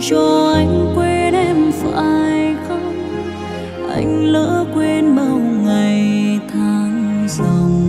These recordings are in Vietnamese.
cho anh quên em phải không? Anh lỡ quên bao ngày tháng dòng,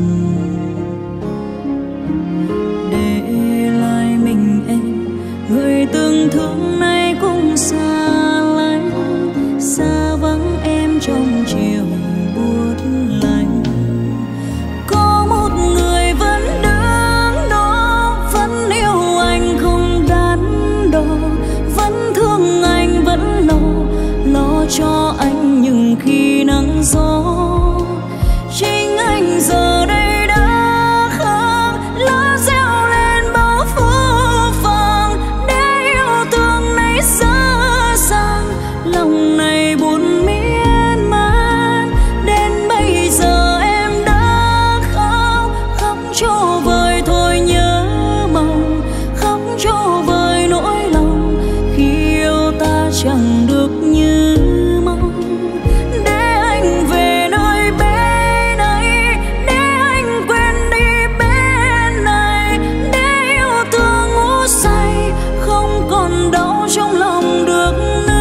để lại mình em người từng thương nay cũng xa lánh, xa vắng em trong chiều buốt lạnh. Có một người vẫn đứng đó, vẫn yêu anh không đắn đo, vẫn thương anh, vẫn lo cho anh những khi nắng gió. Chính anh giờ đây đã không lá reo lên bao phố vàng, để yêu thương này dở dang, lòng này buồn miên man. Đến bây giờ em đã khóc cho vơi thôi nhớ mong, khóc cho vơi nỗi lòng khi yêu ta chẳng được như mong. Để anh về nơi bên ấy, để anh quên đi bên này, để yêu thương ngủ say không còn đau trong lòng được nữa.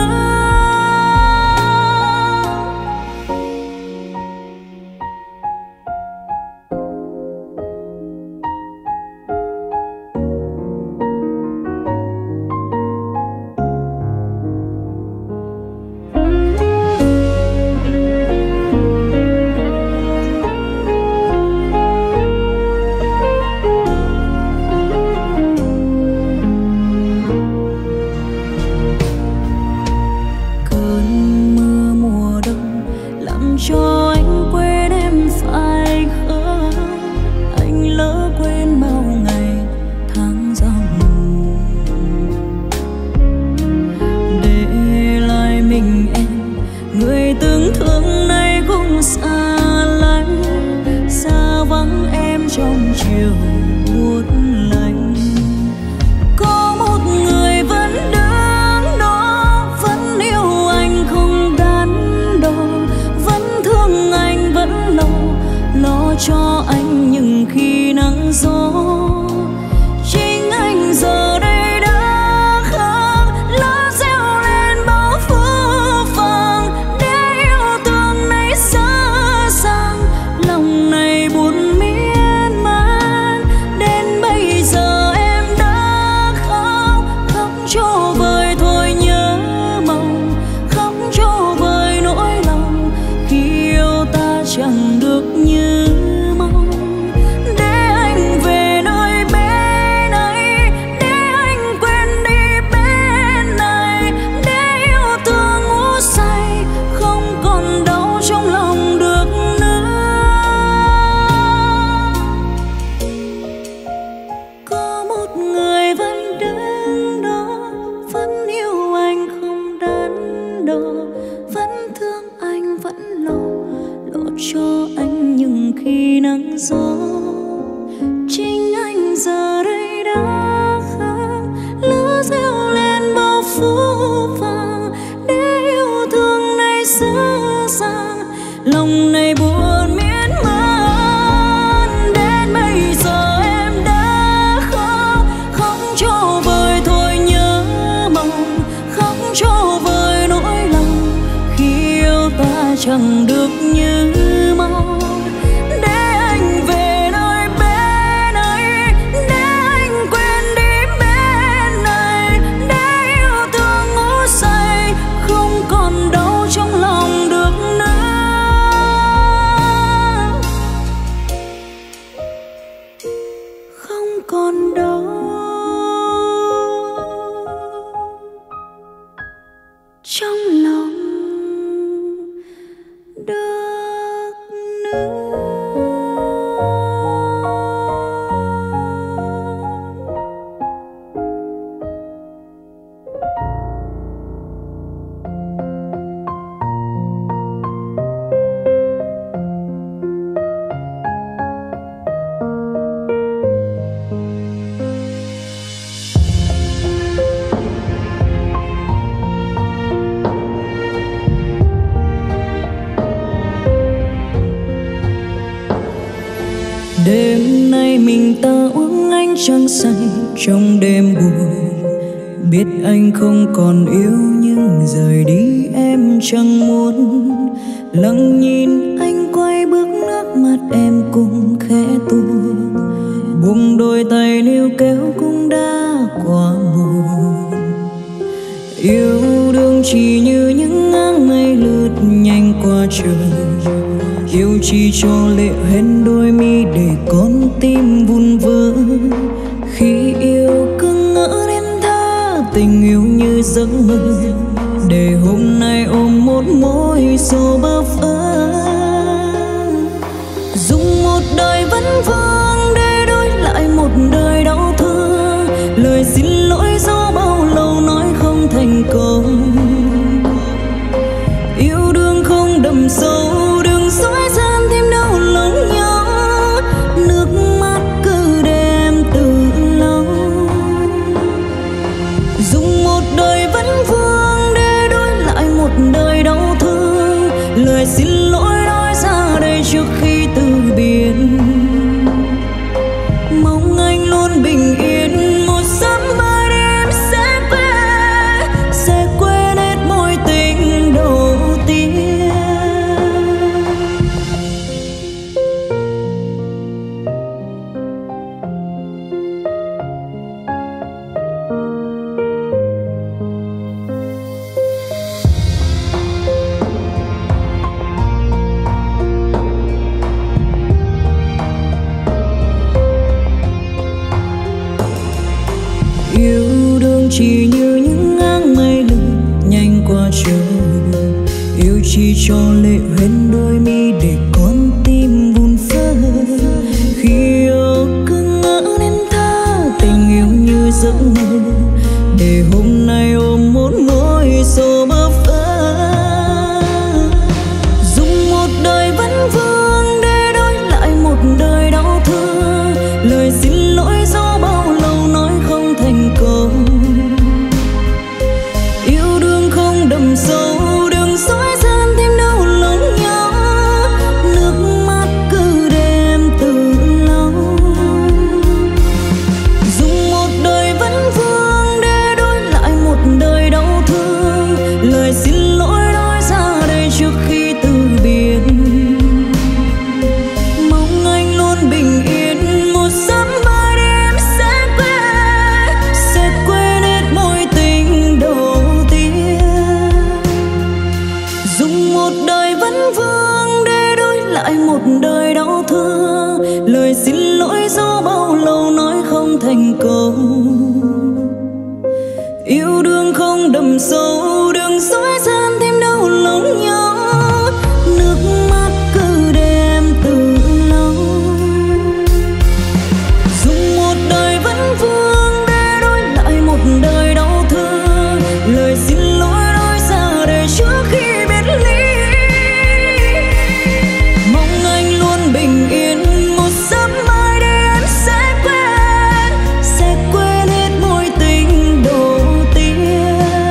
Cơn mưa mùa đông làm cho anh quên em phải không? Anh lỡ quên bao ngày tháng dòng, để lại mình em người từng thương nay cũng xa lánh, xa vắng em trong chiều buốt lạnh. Có một người vẫn đứng đó, vẫn yêu anh không đắn đo, vẫn thương anh, vẫn lo cho anh những khi nắng gió. Chính anh giờ đây đã không lá reo lên bao phố vàng, để yêu thương này dở dang, lòng này buồn miên man. Đến bây giờ em đã khóc cho vơi thôi nhớ mong, khóc cho vơi nỗi lòng khi yêu ta chẳng được như mong. Để anh về nơi bên ấy, để anh quên đi bên này, để yêu thương ngủ say không còn đau trong lòng được nữa. Có một người vẫn đứng đó, vẫn yêu anh không đắn đo, vẫn thương anh, vẫn lo cho anh những khi nắng gió. Chính anh giờ đây đã không lá reo lên bao phố vàng, để yêu thương này dở dang, lòng này buồn miên man. Đến bây giờ em đã khóc cho vơi thôi nhớ mong, khóc cho vơi nỗi lòng khi yêu ta chẳng được như mong. Để anh về nơi bên ấy, để anh quên đi bên này, để yêu thương ngủ say không còn đau trong lòng được nữa. Không còn đau trong lòng được nữa. Đêm nay mình ta uống ánh trăng say trong đêm buồn, Biết anh không còn yêu nhưng rời đi em chẳng muốn. Lặng nhìn anh quay bước, nước mắt em cũng khẽ tuôn. Buông đôi tay níu kéo cũng đã quá muộn. Yêu đương chỉ như những áng mây lướt nhanh qua trời. Yêu chỉ cho lệ hoen đôi mi để con tim vun vỡ. Khi yêu cứ ngỡ đến tha tình yêu như giấc mơ, để hôm nay ôm một mối xô bơ vơ. Dùng một đời vấn vương để đổi lại một đời đau thương. Lời xin lỗi do bao lâu nói không thành công. Yêu đương không đậm sâu, đừng dối gian thêm đau lòng nhớ. Nước mắt cứ để em tự lau. Dùng một đời vấn vương để đổi lại một đời đau thương. Lời xin lỗi nói ra đây trước khi từ biệt. Mong anh luôn bình yên, một sớm mai đêm sẽ quên hết mối tình đầu tiên. Yêu đương chỉ như những áng mây lướt nhanh qua trời. Yêu chỉ cho lệ hoen đôi mi để con tim vun vỡ. Khi yêu cứ ngỡ nên tha tình yêu như giấc mơ, để hôm nay ôm một mối xô bơ vơ. Dùng một đời vấn vương để đổi lại một đời đau thương. Lời xin lỗi do bao lâu nói không thành công. Yêu đương không đậm sâu, đừng dối gian thêm đau lòng nhớ. Nước mắt cứ để em tự lau. Dùng một đời vấn vương để đổi lại một đời đau thương. Lời xin lỗi nói ra đây trước khi từ biệt. Mong anh luôn bình yên, một sớm mai đêm sẽ quên hết mối tình đầu tiên. Dùng một đời vấn vương để đổi lại một đời đau thương. Lời xin lỗi do bao lâu nói không thành công. Yêu đương không đậm sâu, đừng dối gian thêm đau lòng nhớ. Nước mắt cứ để em tự lau. Dùng một đời vấn vương để đổi lại một đời đau thương. Lời xin lỗi nói ra đây trước khi biệt ly. Mong anh luôn bình yên, một sớm mai đêm sẽ quên hết mối tình đầu tiên.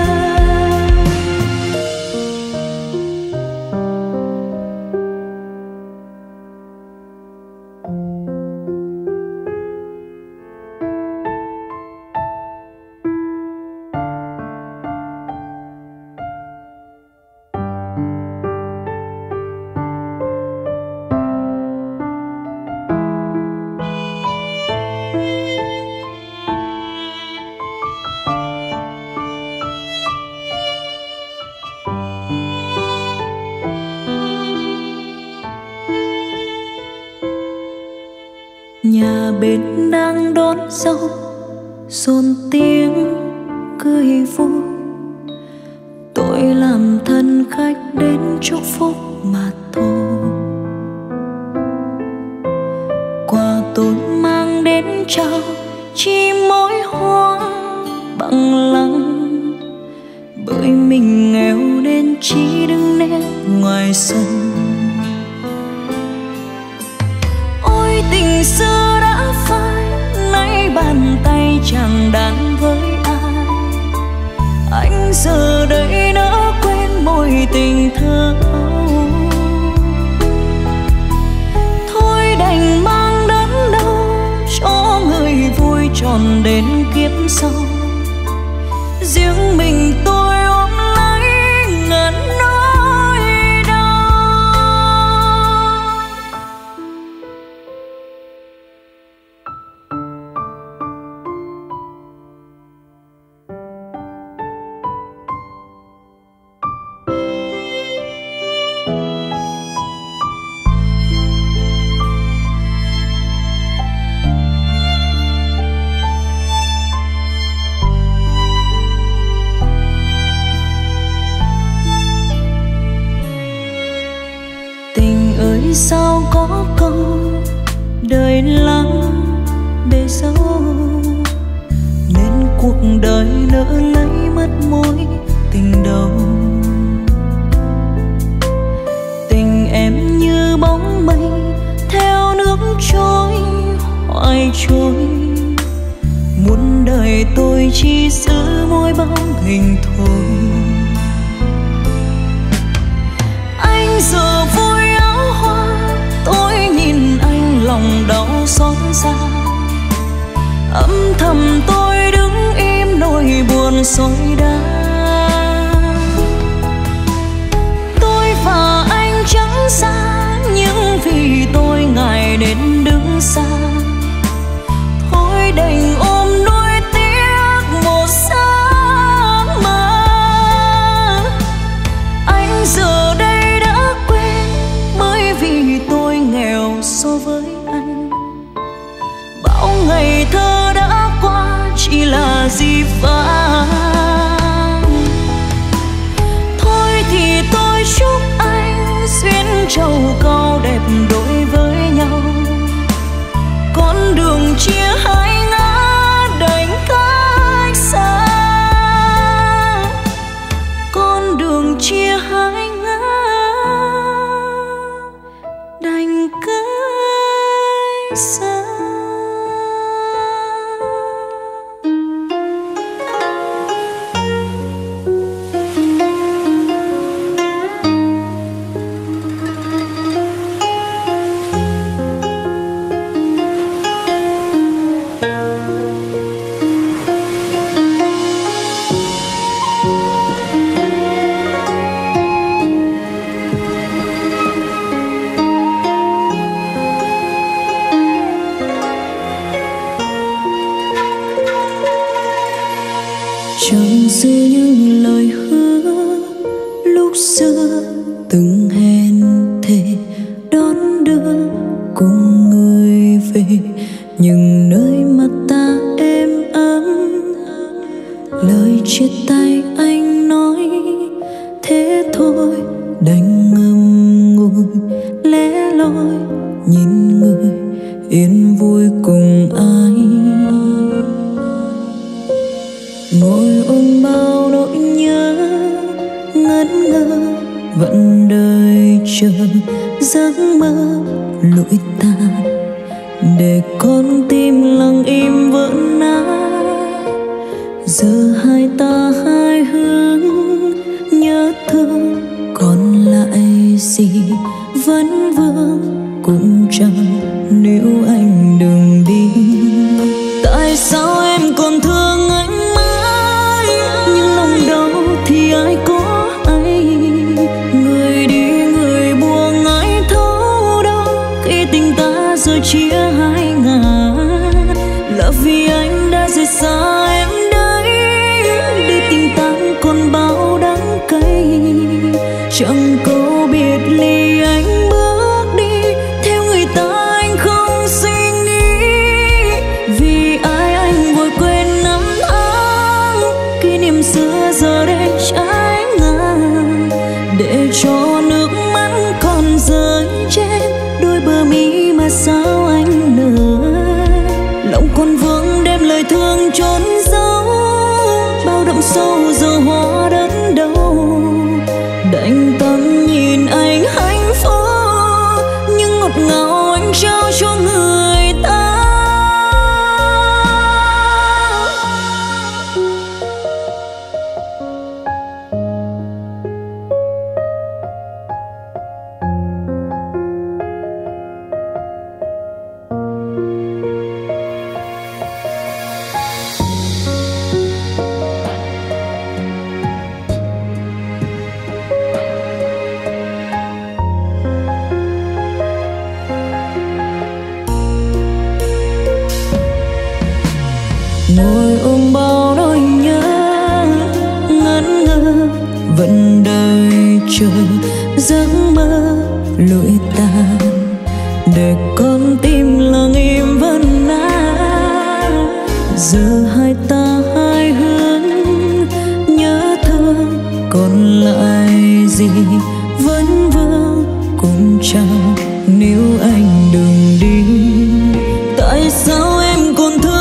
Nhà bên đang đón dâu, xôn tiếng cười vui. Tôi làm thân khách đến chúc phúc mà thôi. Quà tôi mang đến trao chỉ mỗi hoa bằng lăng. Bởi mình nghèo nên chỉ đứng nét ngoài sân. Ôi tình xưa đã phai, nay bàn tay chẳng đàn với ai. Anh giờ đây đã quên mối tình thơ ấu. Thôi đành mang đớn đau cho người vui tròn đến kiếp sau. sâu, nên cuộc đời lỡ lấy mất mối tình đầu. Tình em như bóng mây theo nước trôi hoài trôi, muốn đời tôi chỉ giữ mỗi bóng hình thôi. Anh giờ vui áo hoa, tôi nhìn anh lòng đau xót xa. Âm thầm tôi đứng im nỗi buồn sôi đá. Tôi và anh chẳng xa, nhưng vì tôi ngại nên đứng xa. Thôi đành ôm nuối tiếc một giấc mơ. Anh giờ đây đã quên, bởi vì tôi nghèo so với anh. Bao ngày thơ đã qua chỉ là dĩ vãng. Thôi thì tôi chúc anh duyên trầu cao đẹp đôi với nhau. Con đường chia hai ngã đành cách xa. Con đường chia hai ngã đành cách xa. Chẳng giữ những lời hứa lúc xưa từng hẹn thề đón đưa cùng người về những nơi mà ta êm ấm. Lời chia tay anh nói thế thôi, đành ngậm ngùi lẻ loi nhìn người yên vui cùng ai. Ngồi ôm bao nỗi nhớ ngẩn ngơ, vẫn đợi chờ giấc mơ lụi tàn, để con tim lặng im vỡ nát. Giờ hai ta hai hướng nhớ thương, còn lại gì vẫn vương cũng chẳng nếu anh đừng đi. Tại sao em còn thương anh mãi, nhưng lòng đau thì ai có ai. Người đi người buông ai thấu đâu, khi tình ta rồi chia hai ngả. Là vì anh đã rời xa em đấy, đi tìm tan còn bao đắng cay. Chẳng câu biệt ly anh bước đi, theo người ta anh không suy nghĩ. Vì ai anh vội quên năm tháng, kỷ niệm xưa giờ đây trái ngang. Để cho nước mắt còn rơi trên đôi bờ mi mà sao anh nỡ. Lòng còn vương đem lời thương trốn giấu, bao đậm sâu giờ hoa đất đâu. Đành tâm nhìn anh hạnh phúc, nhưng ngọt ngào anh trao cho người ta. Ngồi ôm bao nỗi nhớ ngẩn ngơ, vẫn đợi chờ giấc mơ lụi tàn, để con tim lặng im vẫn nát. Giờ hai ta hai hướng nhớ thương, còn lại gì vẫn vương cũng chẳng nếu anh đừng đi. Tại sao em còn thương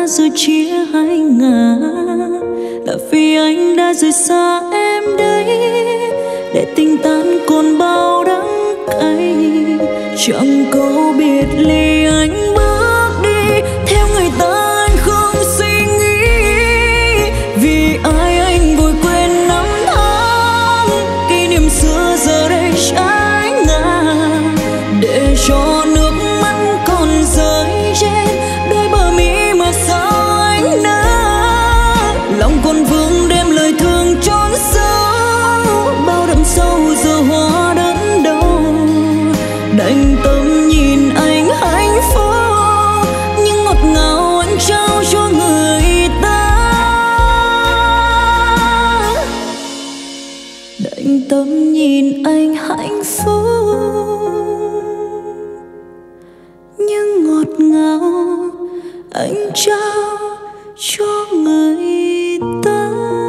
đã rồi chia hai ngả, là vì anh đã rời xa em đấy, để tình tan còn bao đắng cay. Chẳng câu biệt ly anh bước đi theo người ta, anh không suy nghĩ vì ai anh vội quên năm tháng kỷ niệm xưa giờ đây trái ngang, để cho nước mắt còn rơi trên đôi bờ mi mà sao anh nỡ. Lòng còn vương đêm lời thương trốn sâu, bao đậm sâu giờ hoa đớn đau. Đành tâm nhìn anh hạnh phúc, nhưng ngọt ngào anh trao cho người ta. Đành tâm nhìn anh hạnh phúc, nhưng ngọt ngào anh trao cho người ta.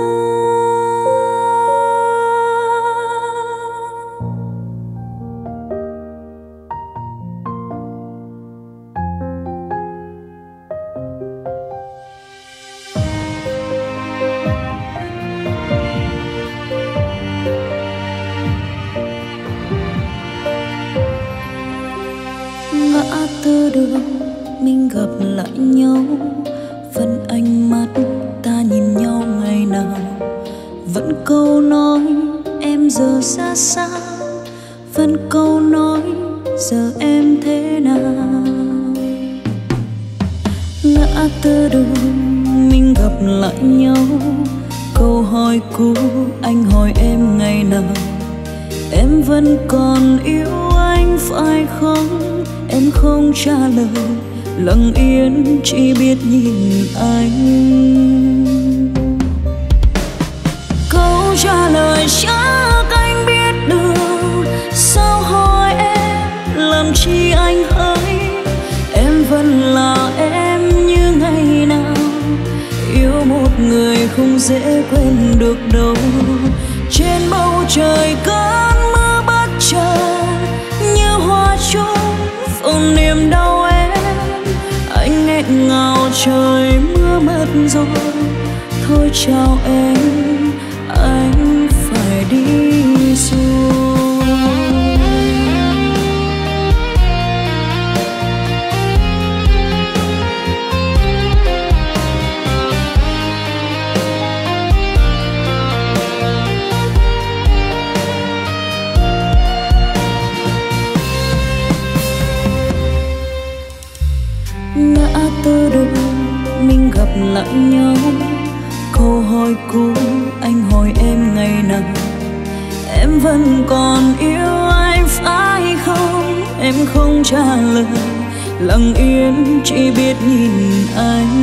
Ngã tư đường mình gặp lại nhau, vẫn ánh mắt ta nhìn nhau ngày nào. Vẫn câu nói em giờ xa xa, vẫn câu nói giờ em thế nào. Ngã tư đường mình gặp lại nhau, câu hỏi cũ anh hỏi em ngày nào. Em vẫn còn yêu anh phải không? Em không trả lời, lặng yên chỉ biết nhìn anh. Câu trả lời chắc anh biết được, sao hỏi em làm chi anh hỡi. Em vẫn là em như ngày nào, yêu một người không dễ quên được đâu. Trên bầu trời cơn mưa bất chợt như hoa trôi vào niềm đau em. Anh nghẹn ngào trời mưa mất rồi, thôi chào em, anh phải đi rồi. Ngã tư đường mình gặp lại nhau, câu hỏi cũ anh hỏi em ngày nào. Em vẫn còn yêu anh phải không? Em không trả lời, lặng yên chỉ biết nhìn anh.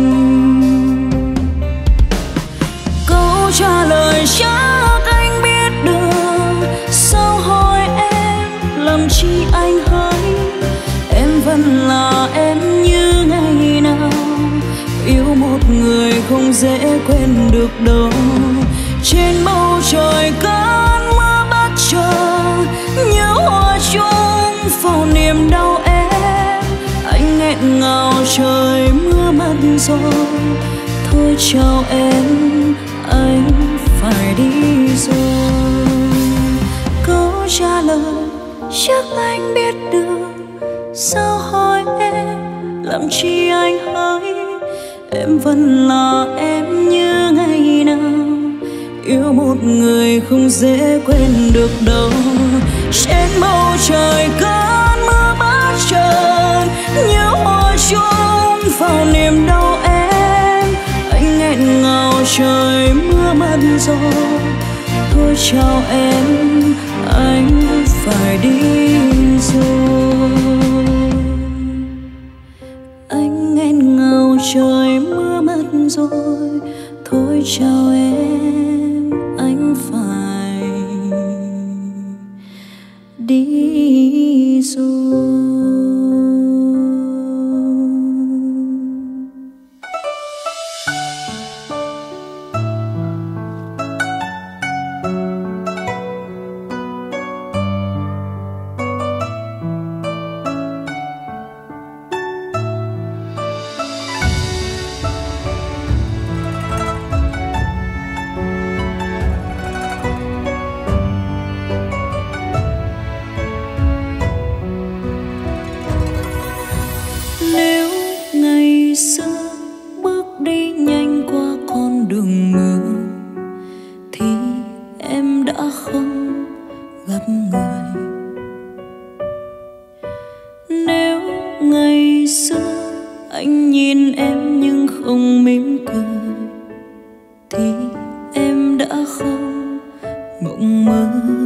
Câu trả lời chắc anh biết được, sao hỏi em làm chi anh hỡi. Em vẫn là em như ngày nào, yêu một người không dễ quên được đâu. Trên bầu trời cơn mưa bất chợt nhớ hoa chung vào niềm đau em. Anh nghẹn ngào trời mưa mất rồi, thôi chào em, anh phải đi rồi. Câu trả lời chắc anh biết được, sao hỏi em làm chi anh hỡi. Em vẫn là em như ngày nào, yêu một người không dễ quên được đâu. Trên bầu trời cơn mưa bất chợt nhớ hoa chung vào niềm đau em. Anh nghẹn ngào trời mưa mất rồi, thôi chào em, anh phải đi rồi. Anh nghẹn ngào trời mưa mất rồi, thôi chào em, anh phải đi rồi. mắt người. Nếu ngày xưa anh nhìn em nhưng không mỉm cười thì em đã không mộng mơ.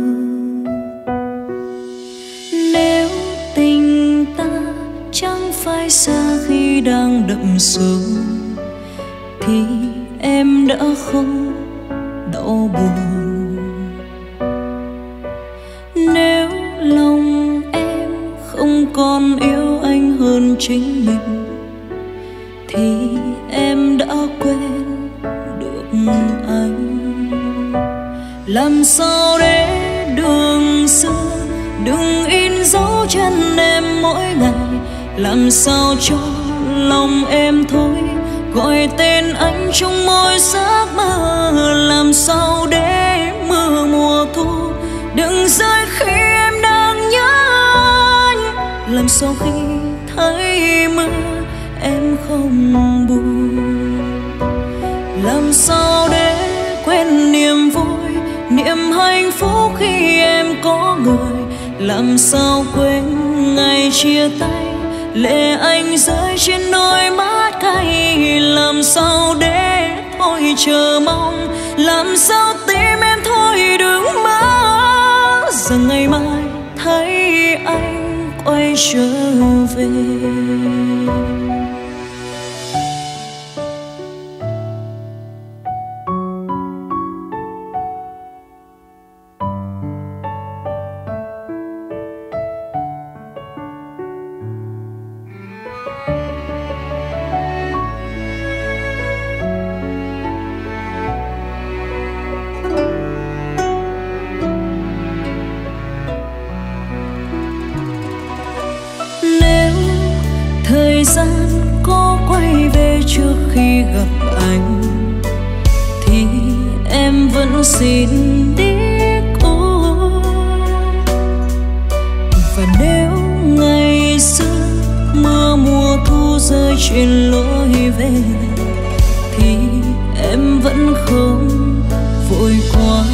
Nếu tình ta chẳng phải xa khi đang đậm sâu thì em đã không đau buồn. Nếu lòng em không còn yêu anh hơn chính mình thì em đã quên được anh. Làm sao để đường xưa đừng in dấu chân em mỗi ngày, làm sao cho lòng em thôi gọi tên anh trong mỗi giấc mơ. Làm sao để mưa mùa thu đừng rơi khi em đang nhớ anh, làm sao khi thấy mưa em không buồn. Làm sao để quên niềm vui, niềm hạnh phúc khi em có người, làm sao quên ngày chia tay lệ anh rơi trên đôi mắt cay. Làm sao để thôi chờ mong, làm sao tim em thôi đứng mơ rằng ngày mai thấy anh quay trở về. Thời gian có quay về trước khi gặp anh thì em vẫn xin đi cô. Và nếu ngày xưa mưa mùa thu rơi trên lối về thì em vẫn không vội qua.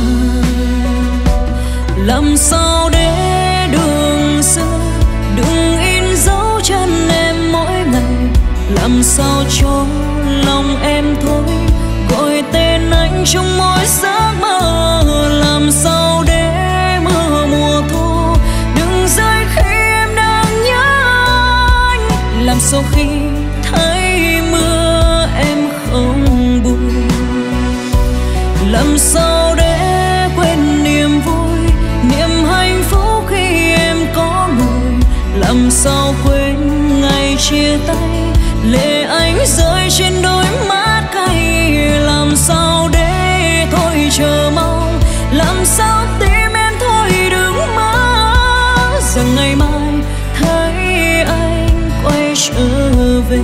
Làm sao để đường xưa đừng in dấu chân em mỗi ngày, làm sao cho lòng em thôi gọi tên anh trong mỗi giấc mơ. Làm sao để mưa mùa thu đừng rơi khi em đang nhớ anh, làm sao khi thấy mưa em không buồn. Làm sao để quên niềm vui, niềm hạnh phúc khi em có người, làm sao quên ngày chia tay lệ anh rơi trên đôi mắt cay. Làm sao để thôi chờ mong, làm sao tim em thôi đứng mơ rằng ngày mai thấy anh quay trở về.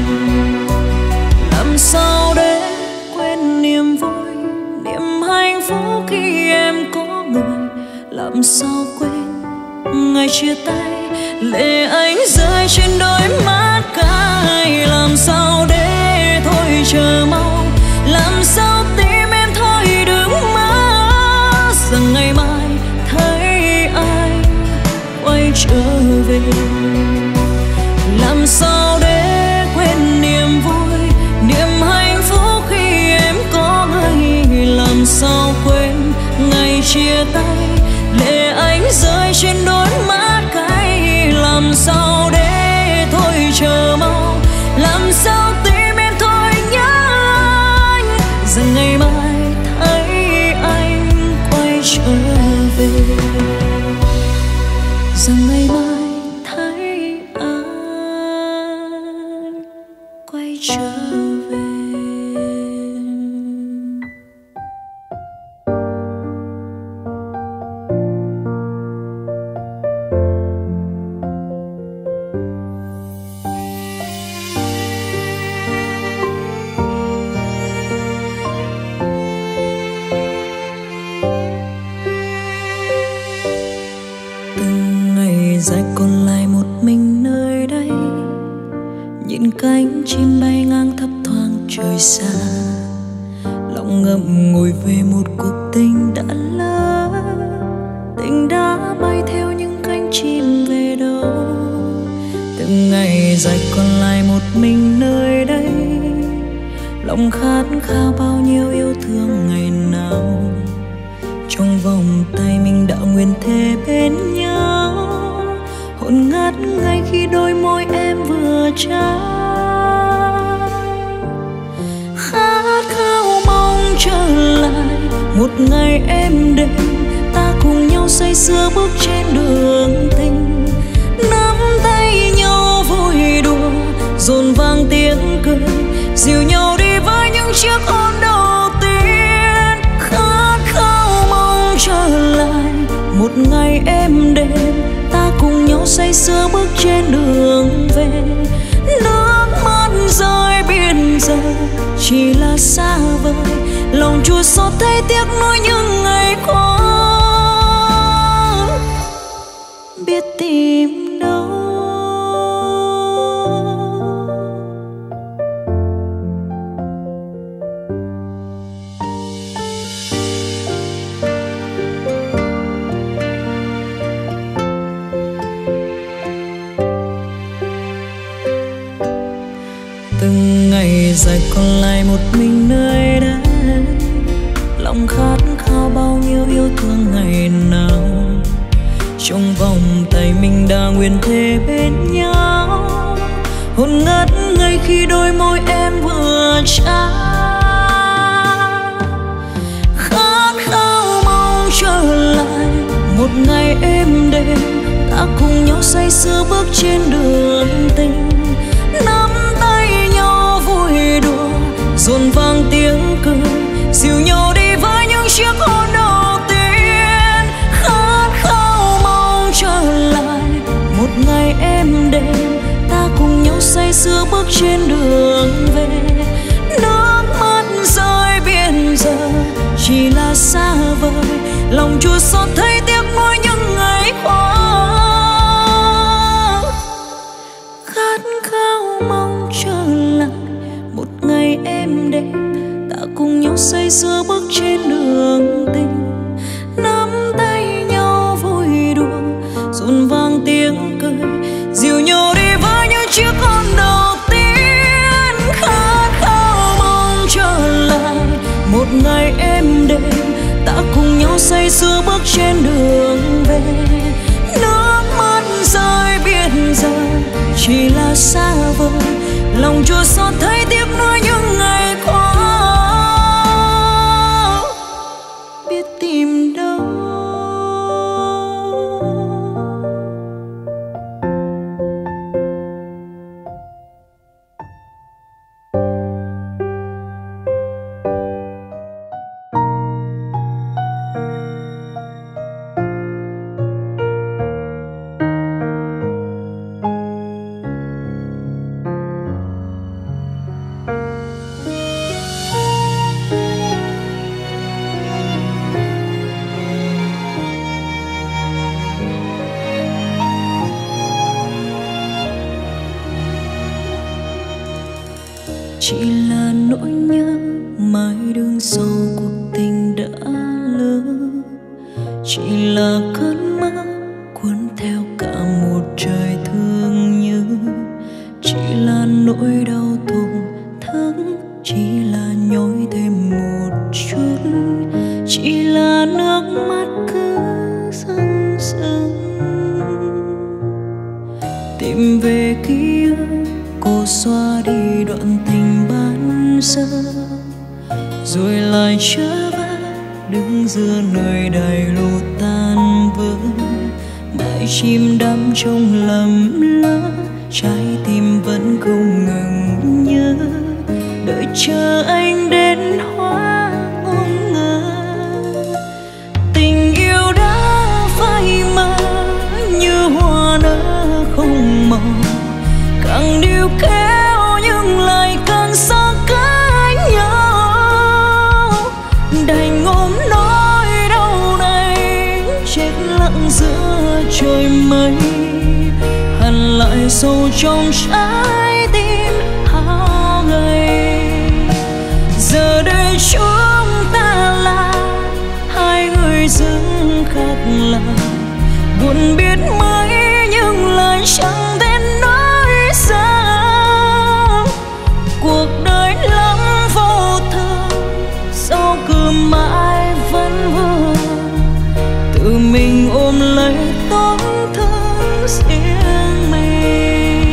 Làm sao để quên niềm vui, niềm hạnh phúc khi em có người, làm sao quên ngày chia tay lệ anh rơi trên đôi mắt cay. Làm sao để thôi chờ mong, làm sao tim em thôi đứng mơ rằng ngày mai thấy anh quay trở về. Làm sao để quên niềm vui, niềm hạnh phúc khi em có người, làm sao quên ngày chia tay lệ anh rơi trên đôi mắt cay. Làm sao để thôi chờ mong, làm sao tim em thôi nhớ anh rằng ngày mai thấy anh quay trở về, rằng ngày mai thấy anh quay trở về. Dài còn lại một mình nơi đây, nhìn cánh chim bay ngang thấp thoáng trời xa. Lòng ngậm ngùi về một cuộc tình đã lỡ, tình đã vòng tay mình đã nguyện thề bên nhau, hôn ngát ngay khi đôi môi em vừa trao. Khát khao mong trở lại một ngày êm đềm, ta cùng nhau say sưa bước trên đường tình, nắm tay nhau vui đùa dồn vang tiếng cười, dìu nhau đi với những chiếc hôn đầu tiên. Khát khao mong trở lại một ngày êm đềm, ta cùng nhau say sưa bước trên đường về. Nước mắt rơi biển giờ chỉ là xa vời, lòng chua xót thấy tiếc nuối những ngày qua biết tìm đâu. Từng ngày dài còn lại một mình nơi đây, lòng khát khao bao nhiêu yêu thương ngày nào. Trong vòng tay mình đã nguyện thề bên nhau, hôn ngát ngay khi đôi môi em vừa trao. Khát khao mong trở lại một ngày êm đềm, ta cùng nhau say sưa bước trên đường tình, nắm tay nhau vui đùa dồn vang tiếng cười, dìu nhau đi với những chiếc hôn đầu tiên. Khát khao mong trở lại một ngày êm đềm, ta cùng nhau say sưa bước trên đường về. Nước mắt rơi biển giờ chỉ là xa vời, lòng chua xót thấy tiếc nuối những ngày qua. Khát khao mong trở lại một ngày êm đềm, ta cùng nhau say sưa bước trên đường tình, nắm tay nhau vui đùa dồn vang tiếng cười, dìu nhau đi với những chiếc hôn đầu tiên. Khát khao mong trở lại một ngày êm đềm, ta cùng nhau say sưa bước trên đường về. Nước mắt rơi biển giờ chỉ là xa vời, lòng chua xót thấy tiếc nuối những ngày qua biết tìm đâu. Chỉ là nỗi nhớ mãi đứng sau cuộc tình đã lỡ, chỉ là cơn mơ cuốn theo cả một trời thương nhớ. Chỉ là nỗi đau thùng thức, chỉ là nhói thêm một chút, chỉ là nước mắt cứ rưng rưng. Tìm về ký ức cô xóa đi đoạn tình ban sơ, rồi lại trở về đứng giữa nơi đầy lụt tan vỡ. Mãi chim đắm trong lầm lỡ, trái tim vẫn không ngừng nhớ, đợi chờ anh đến hóa ngôn ngữ. Tình yêu đã phai mờ như hoa nở không màu, càng níu kéo nhưng lại càng xa cách nhau. Đành ôm nỗi đau này chết lặng giữa trời mây, hằn lại sâu trong trái tim hao gầy. Giờ đây chúng ta là hai người dưng khác lạ, buồn biết mấy nhưng lại chẳng thể nói ra. Cuộc đời lắm vô thường, dẫu cứ mãi vẫn vương mình ôm lấy tổn thương riêng mình.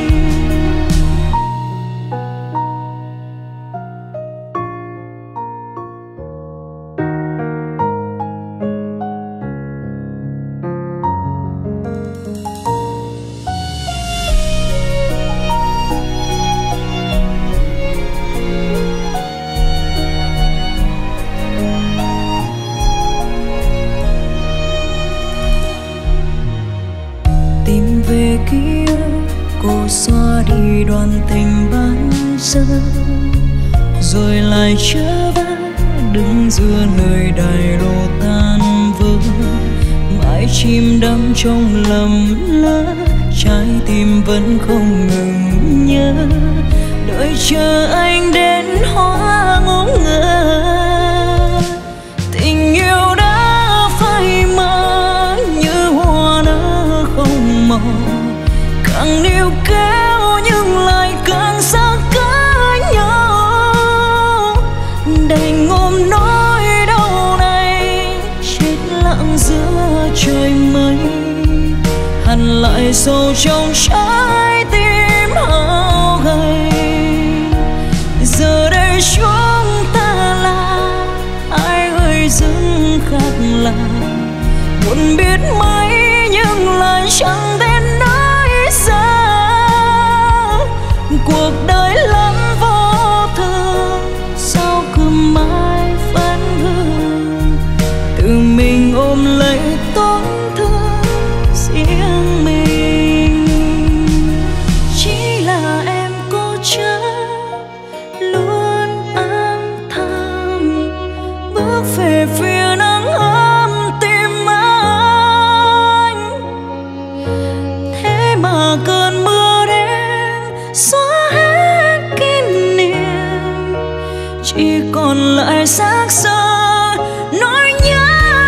Cô xóa đi đoạn tình ban giờ, rồi lại trở về đứng giữa nơi đài lộ tan vỡ, mãi chìm đắm trong lầm lỡ, trái tim vẫn không ngừng nhớ, đợi chờ anh đến hóa ngóng ngơ. Tình yêu đã phai mờ như hoa nở không màu, càng níu kéo nhưng lại càng xa cách nhau, đành ôm nỗi đau này chết lặng giữa trời mây, hằn lại sâu trong trái tim hao gầy. Giờ đây chúng ta là hai người dưng khác lạ, buồn biết mấy nhưng lại chẳng thể nói ra. Cuộc đời lắm vô thường, sao cứ mãi vẫn vương, tự mình ôm lấy tổn thương riêng mình. Chỉ là em cố chấp luôn âm thầm bước về phía nắng ấm tim anh, thế mà cơn mưa đêm xóa hết kỷ niệm, chỉ còn lại xác xơ nỗi nhớ.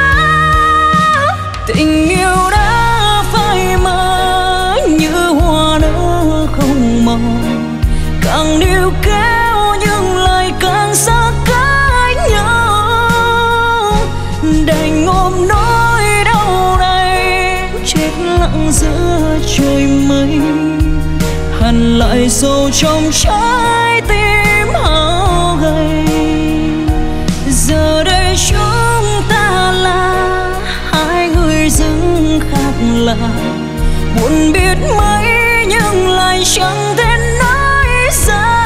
Tình yêu đã phai mờ như hoa nở không màu, càng níu kéo nhưng lại càng xa cách nhau, đành ôm nỗi đau này chết lặng giữa trời mây, hằn lại sâu trong trái tim hao gầy. Giờ đây chúng ta là hai người dưng khác lạ, buồn biết mấy nhưng lại chẳng thể nói ra.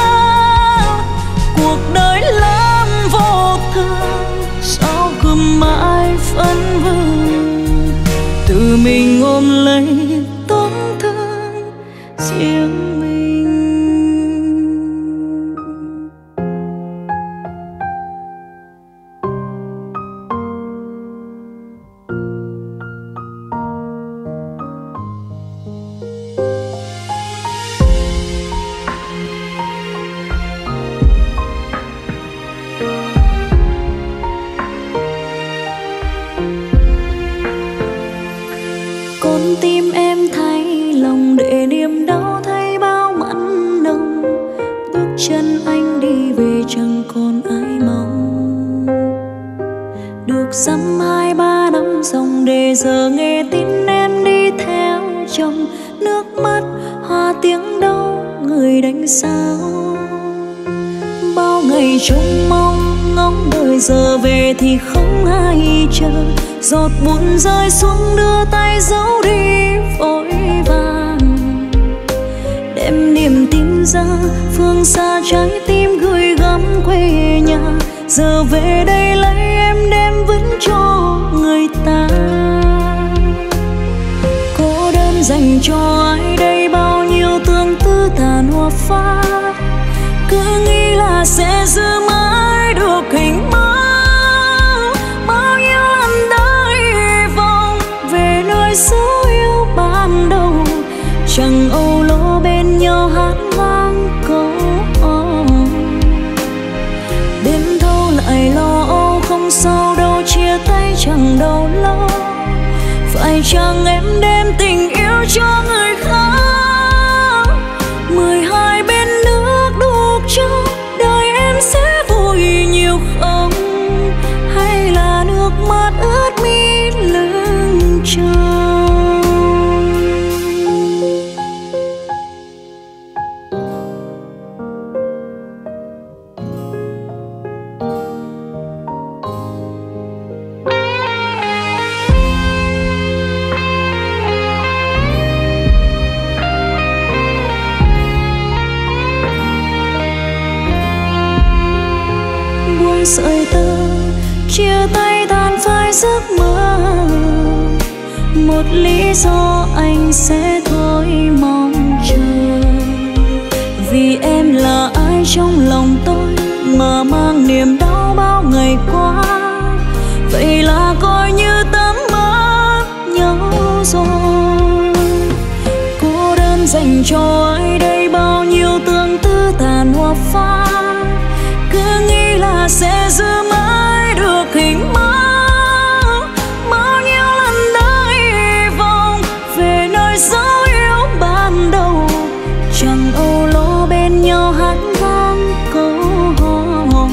Cuộc đời lắm vô thường, sao cứ mãi phân vân, tự mình ôm lấy tổn thương riêng mình. Con tim em thấy lòng để niềm đau, thấy bao mặn nồng, bước chân anh đi về chẳng còn ai mong. Được dăm 2-3 năm dòng để giờ nghe tin em đi theo chồng, nước mắt hoa tiếng đau người đánh sao. Bao ngày trông mong ngóng đợi giờ về thì không ai chờ, giọt buồn rơi xuống đưa tay giấu đi vội vàng. Đem niềm tin ra phương xa trái tim gửi gắm quê nhà, giờ về đây lấy em đem vứt cho người ta. Cô đơn dành cho ai đây bao nhiêu tương tư tàn hoa phai, cứ nghĩ là sẽ giữ mãi được hình bóng. Bao nhiêu lần đã hy vọng về nơi xứ yêu ban đầu, chẳng âu lo bên nhau hát vang câu đêm thâu lại lo âu không sao đâu, chia tay chẳng đâu lâu. Phải chăng em đem tình yêu cho người khác, 12 bên nước đục cho đời em sẽ vui nhiều không, hay là nước mắt ướt mi sợi tơ, chia tay tan phai giấc mơ. Một lý do anh sẽ thôi mong chờ, vì em là ai trong lòng tôi mà mang niềm đau bao ngày qua. Vậy là coi như tấm mất nhau rồi. Cô đơn dành cho ai đây bao nhiêu tương tư tàn hoa phai. Cứ nghĩ là sẽ giữ mãi được hình bóng. Bao nhiêu lần đã hy vọng về nơi dấu yêu ban đầu, chẳng âu lo bên nhau hát vang câu hò.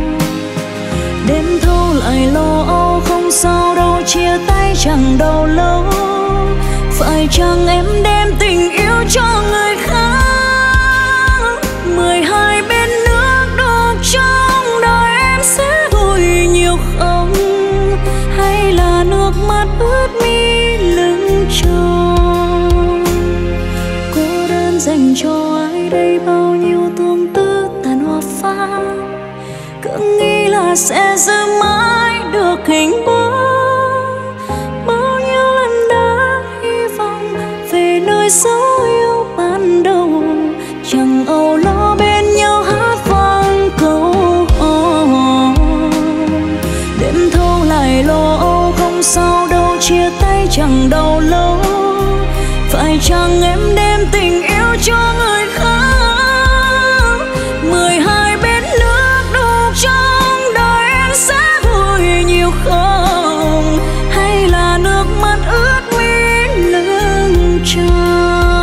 Đêm thâu lại lo âu không sao đâu, chia tay chẳng đâu lâu. Phải chăng em đem tình yêu cho người khác? 12 bên nước đục trong đời em sẽ vui nhiều không? Hay là nước mắt ướt mi lưng tròn? Cô đơn dành cho ai đây bao nhiêu tương tư tàn hoa phai. Cứ nghĩ là sẽ giữ mãi được hình bóng. Bao nhiêu lần đã hy vọng về nơi dấu yêu ban đầu, chẳng âu lo bên nhau hát vang câu hò. Đêm thâu lại lo âu không sao đâu, chia tay chẳng đâu lâu. Phải chăng em đem tình yêu cho người khác? 12 bên nước đục trong đời em sẽ vui nhiều không? Hay là nước mắt ướt mi lưng tròn?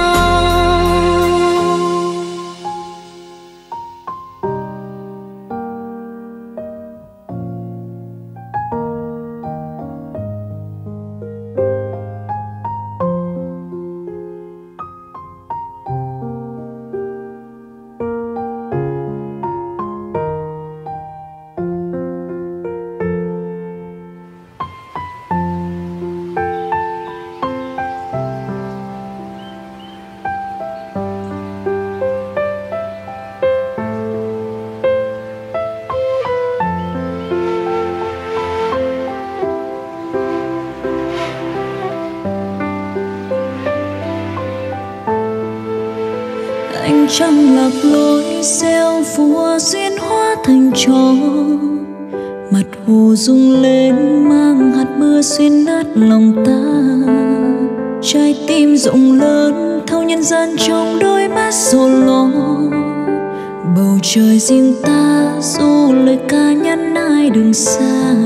Anh trăng lạc lối gieo phùa duyên hóa thành trò. Mặt hồ rung lên mang hạt mưa xuyên nát lòng ta. Trái tim rộng lớn thâu nhân gian trong đôi mắt sầu lo. Bầu trời riêng ta dù lời ca nhắn ai đường xa.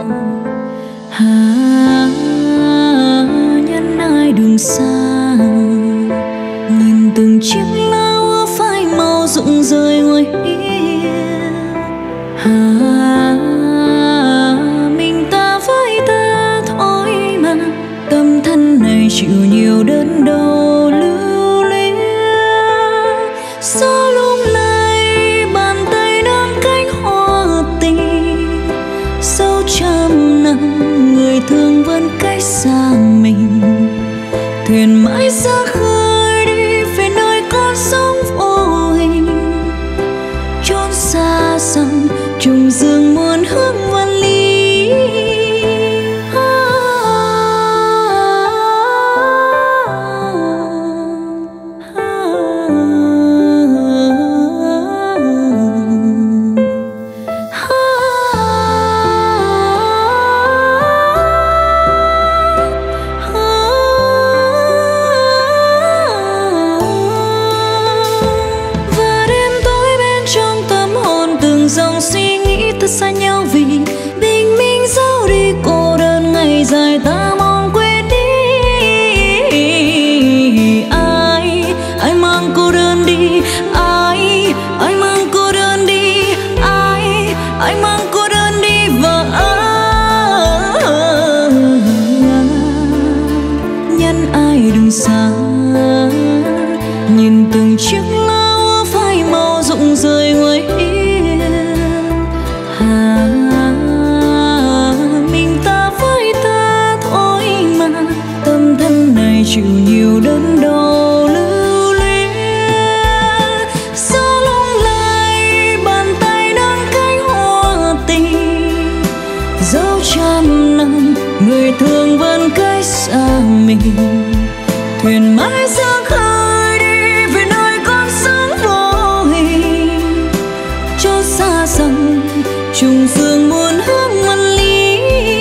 Nhắn ai đường xa. Nhìn từng chiếc lá úa phai màu rụng rơi ngoài hiên. Mình ta với ta thôi mà, tâm thân này chịu nhiều đớn đau lưu luyến. Gió lung lay bàn tay nắm cánh hoa tình. Dẫu trăm năm người thương vẫn cách xa mình. Thuyền mãi xa khơi đi về nơi con sóng vô hình. Chốn xa xăm trùng dương muôn hương vạn ly. Ta xa nhau vì bình minh dẫu đi cô đơn ngày dài ta mong quên đi. Ai mang cô đơn đi, ai mang cô đơn đi, ai mang cô đơn đi và nhắn ai đừng xa. Nhìn từng chiếc lá úa phai màu rụng rơi ngoài hiên. Mình ta với ta thôi mà, tâm thân này chịu nhiều đớn đau lưu luyến. Gió lung lay bàn tay nắm cánh hoa tình. cái xa mình. Thuyền mãi ra khơi đi về nơi con sóng vô hình, cho xa dần trùng phương muôn hướng mân ly.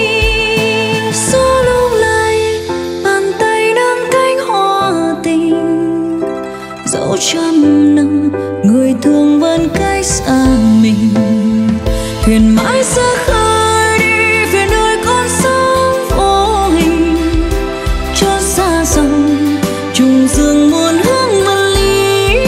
Gió lúc này bàn tay nâng cánh hoa tình, dẫu trăm năm người thương vẫn cách xa mình. Thuyền mãi ra khơi đi về nơi con sóng vô hình, cho xa dần trùng dương muôn hướng mân ly.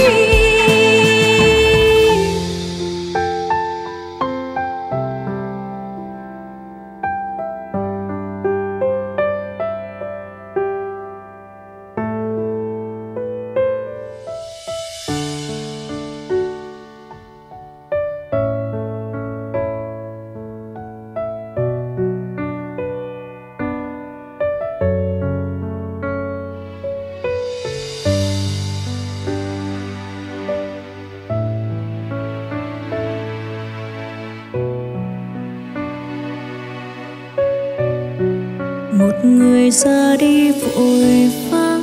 Một người ra đi vội vã,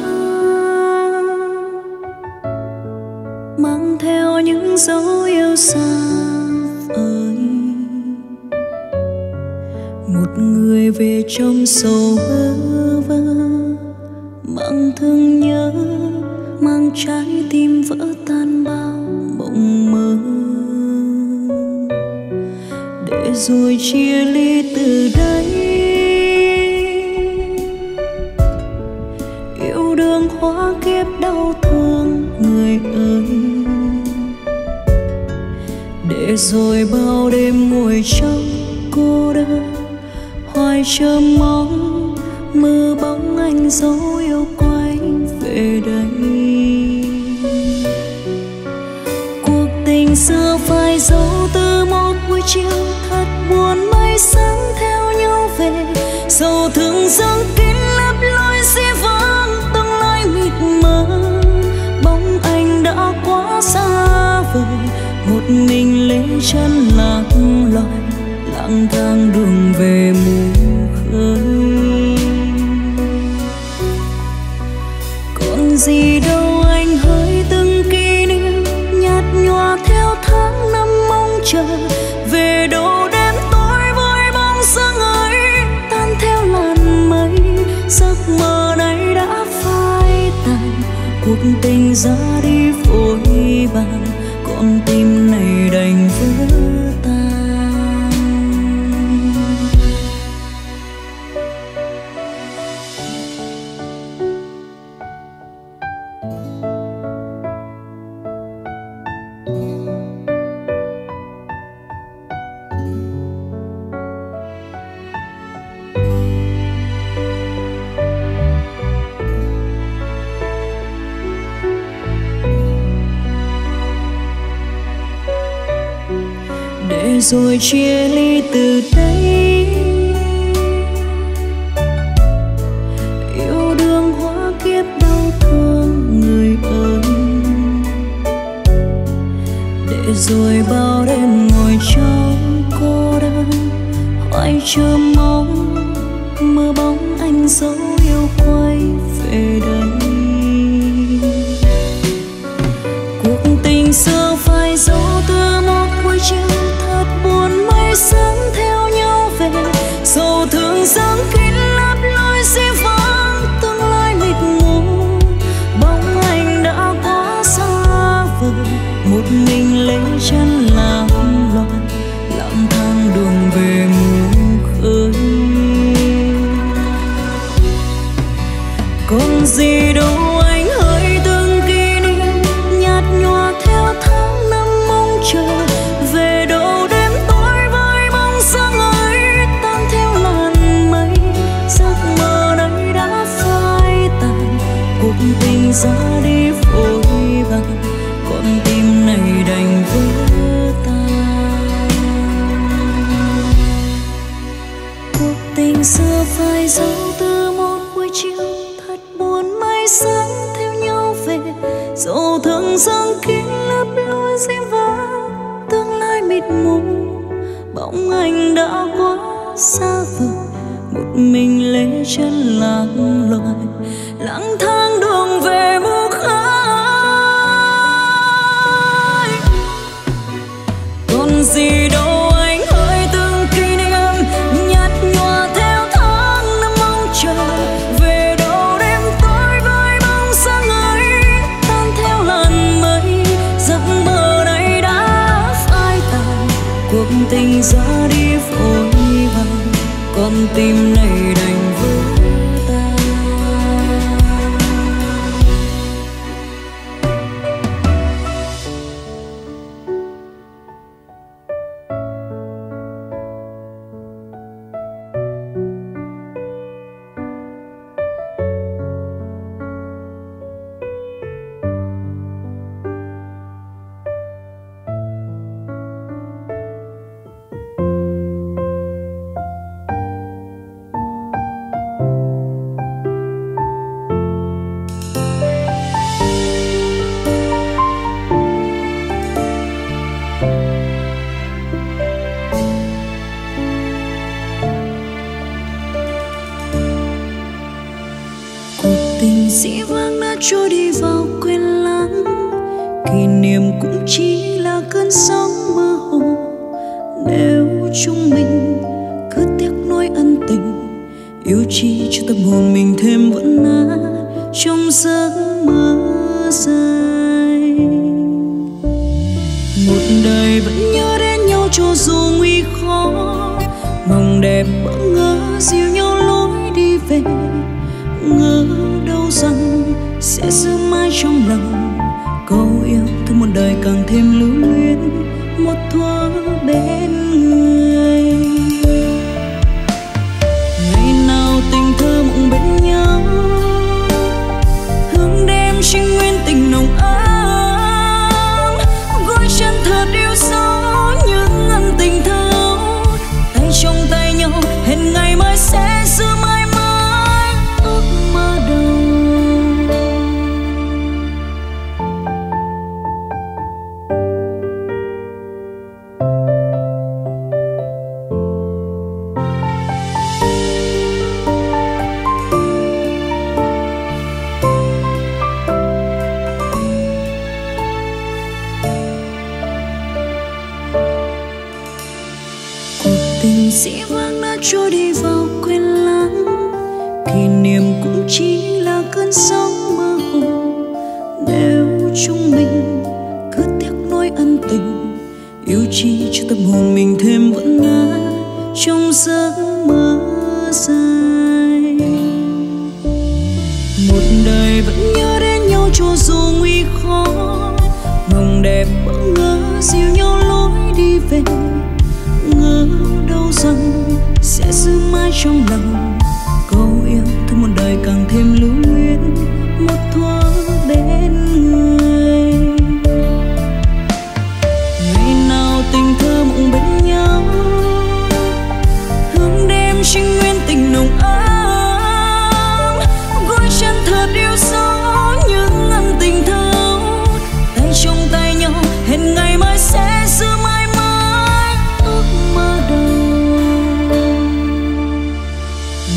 mang theo những dấu yêu xa vời. Một người về trong sầu bơ vơ, mang thương nhớ, mang trái tim vỡ tan bao mộng mơ. Để rồi chia ly từ đây, yêu đương hóa kiếp đau thương người ơi. Để rồi bao đêm ngồi trong cô đơn, hoài chờ mong mơ bóng anh dấu yêu quay về đây. Cuộc tình xưa phai dấu từ một buổi chiều thật buồn, mây sáng theo nhau về. Sầu thương dâng kín lấp lối dĩ vãng, tương lai mịt mờ. Bóng anh đã quá xa vời, một mình lên chân lạc loài, lang thang đường về mù khơi. Còn gì đâu anh hỡi từng kỷ niệm nhạt nhòa theo tháng năm mong chờ. Về đâu đêm tối với bóng dáng ấy tan theo làn mây. Giấc mơ này đã phai tàn, cuộc tình ra đi vội vàng, con tim này đành vỡ tan. Để rồi chia ly từ đây, yêu đương hóa kiếp đau thương người ơi. Để rồi bao đêm ngồi trong cô đơn, hoài chờ mong mơ bóng anh dấu yêu quay về đây. Cuộc tình xưa phai dấu từ một buổi chiều thật buồn, mây sáng theo nhau về. Sầu thương dâng kín lấp lối dĩ vãng, tương lai mịt mù. Bóng anh đã quá xa vời, một mình lấy chân làm loài, lang thang đường về mù khơi. Còn gì đâu anh hỡi từng kỷ niệm nhạt nhòa theo tháng năm mong chờ. Về đâu đêm tối với bóng dáng ấy tan theo làn mây. Giấc mơ này đã phai tàn, cuộc tình ra đi vội vàng, con tim này đành vỡ tan. Cuộc tình xưa phai dấu từ một buổi chiều thật buồn, mây sáng theo nhau về. Dẫu thương dâng kín lấp lối dĩ vãng, tương lai mịt mù. Bóng anh đã quá xa vời, một mình lê chân lạc loài lang thang đường về mù khói. Còn gì đâu anh ơi, từng kỷ niệm nhạt nhòa theo tháng năm mong chờ. Về đâu đêm tối với bóng sáng ấy tan theo làn mây, giấc mơ này đã phai tàn, cuộc tình ra đi vội vàng, con tim này đành vỡ tan. Tình dĩ vãng đã trôi đi vào quên lãng, kỷ niệm cũng chỉ là cơn sóng mơ hồ. Nếu chúng mình cứ tiếc nuối ân tình, yêu chi cho tâm hồn mình thêm vẫn nát trong giấc mơ dài. Một đời vẫn nhớ đến nhau cho dù nguy khó, mong đẹp bỡ ngỡ dìu nhau lối đi về. Ngỡ đâu rằng sẽ giữ mãi trong lòng câu yêu thương một đời càng thêm lưu luyến một thuở bên người. Ngày nào tình thơ mộng bên nhau, hương đêm trinh nguyên tình nồng ấm, gói chân thật yêu dấu những ân tình thâu. Tay trong tay nhau hẹn ngày mai sẽ giữ mãi mãi ước mơ đầu. Tình dĩ vãng đã trôi đi vào quên lãng, kỷ niệm cũng chỉ là cơn sóng mơ hồ. Nếu chúng mình cứ tiếc nuối ân tình, yêu chi cho tâm hồn mình thêm vẫn nát trong giấc mơ dài. Một đời vẫn nhớ đến nhau cho dù nguy khó, mong đẹp bỡ ngỡ dìu nhau lối đi về. Ngỡ đâu rằng sẽ giữ mãi trong lòng câu yêu thương một đời càng thêm lưu luyến một thuở bên người. Ngày nào tình thơ mộng bên nhau, hương đêm trinh nguyên tình nồng ấm, gói chân thật yêu dấu những ân tình thâu. Tay trong tay nhau hẹn ngày mai sẽ giữ mãi mãi ước mơ đầu.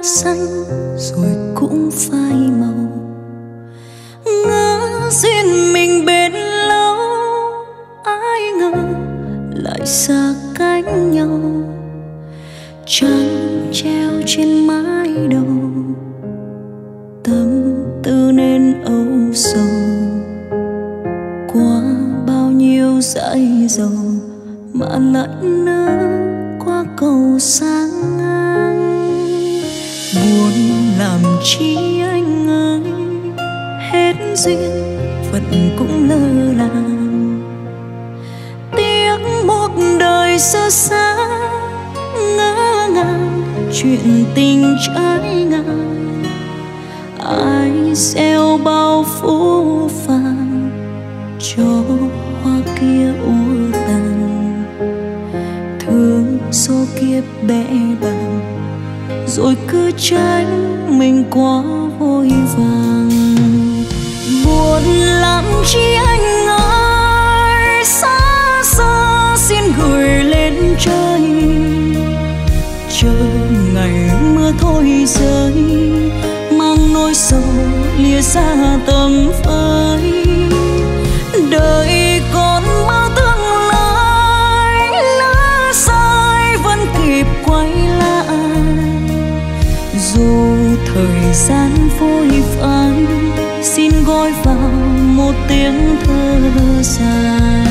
xanh rồi cũng phai màu. Ngỡ duyên mình bên lâu, ai ngờ lại xa cách nhau. Trăng treo trên mái đầu, tâm tư nên âu sầu. Qua bao nhiêu dãi dầu mà lại nỡ qua cầu sang ngang. Buồn làm chi anh ơi, hết duyên phận cũng lơ làng. Tiếc một đời sơ sá, ngỡ ngàng chuyện tình trái ngang. Ai gieo bao phũ phàng cho hoa kia úa tàn. Thương số kiếp bẽ bàng rồi cứ tránh mình quá vội vàng. Buồn lắm chi anh ơi, xa xa xin gửi lên trời. Chờ ngày mưa thôi rơi, mang nỗi sầu lìa xa tầm với. Đời còn bao tương lai, lỡ sai vẫn kịp quay lại. Dù thời gian phôi phai, xin gói vào một tiếng thơ dài.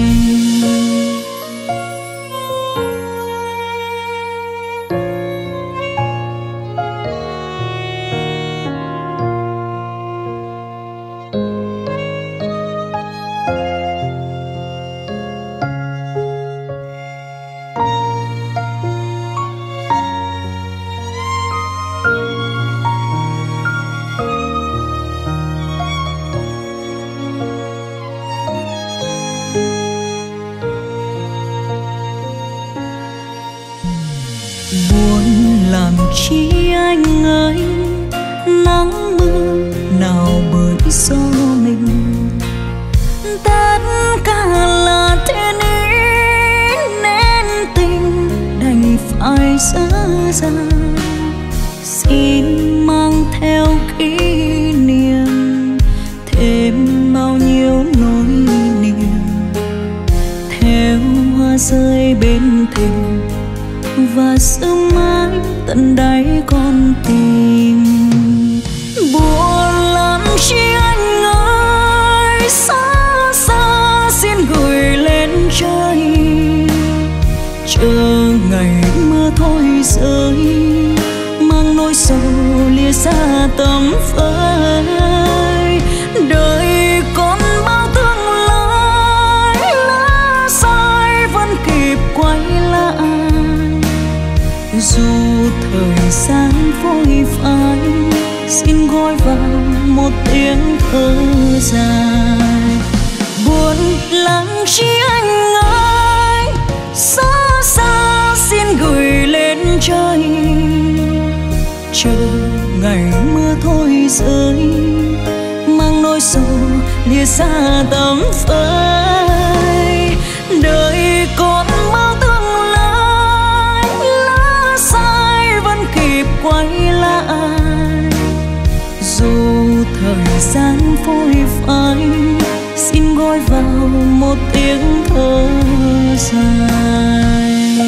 Chi anh ơi, nắng mưa nào bởi gió mình. Tất cả là thiên ý nên tình đành phải dở dang. Xin mang theo kỷ niệm, thêm bao nhiêu nỗi niềm. Theo hoa rơi bên thềm và sương mãi tận đáy con tim. Buồn lắm chi anh ơi, xa xa xin gửi lên trời. Chờ ngày mưa thôi rơi, mang nỗi sầu lìa xa tầm với. Đời còn bao tương lai, lỡ sai vẫn kịp quay lại. Dù thời gian phôi phai, xin gói vào một tiếng thơ dài. Buồn lắm chi anh ơi, xa xa xin gửi lên trời. Chờ ngày mưa thôi rơi, mang nỗi sầu lìa xa tầm với. Đời còn bao tương lai, lỡ sai vẫn kịp quay lại. Dù thời gian phôi phai, xin gói vào một tiếng thơ dài.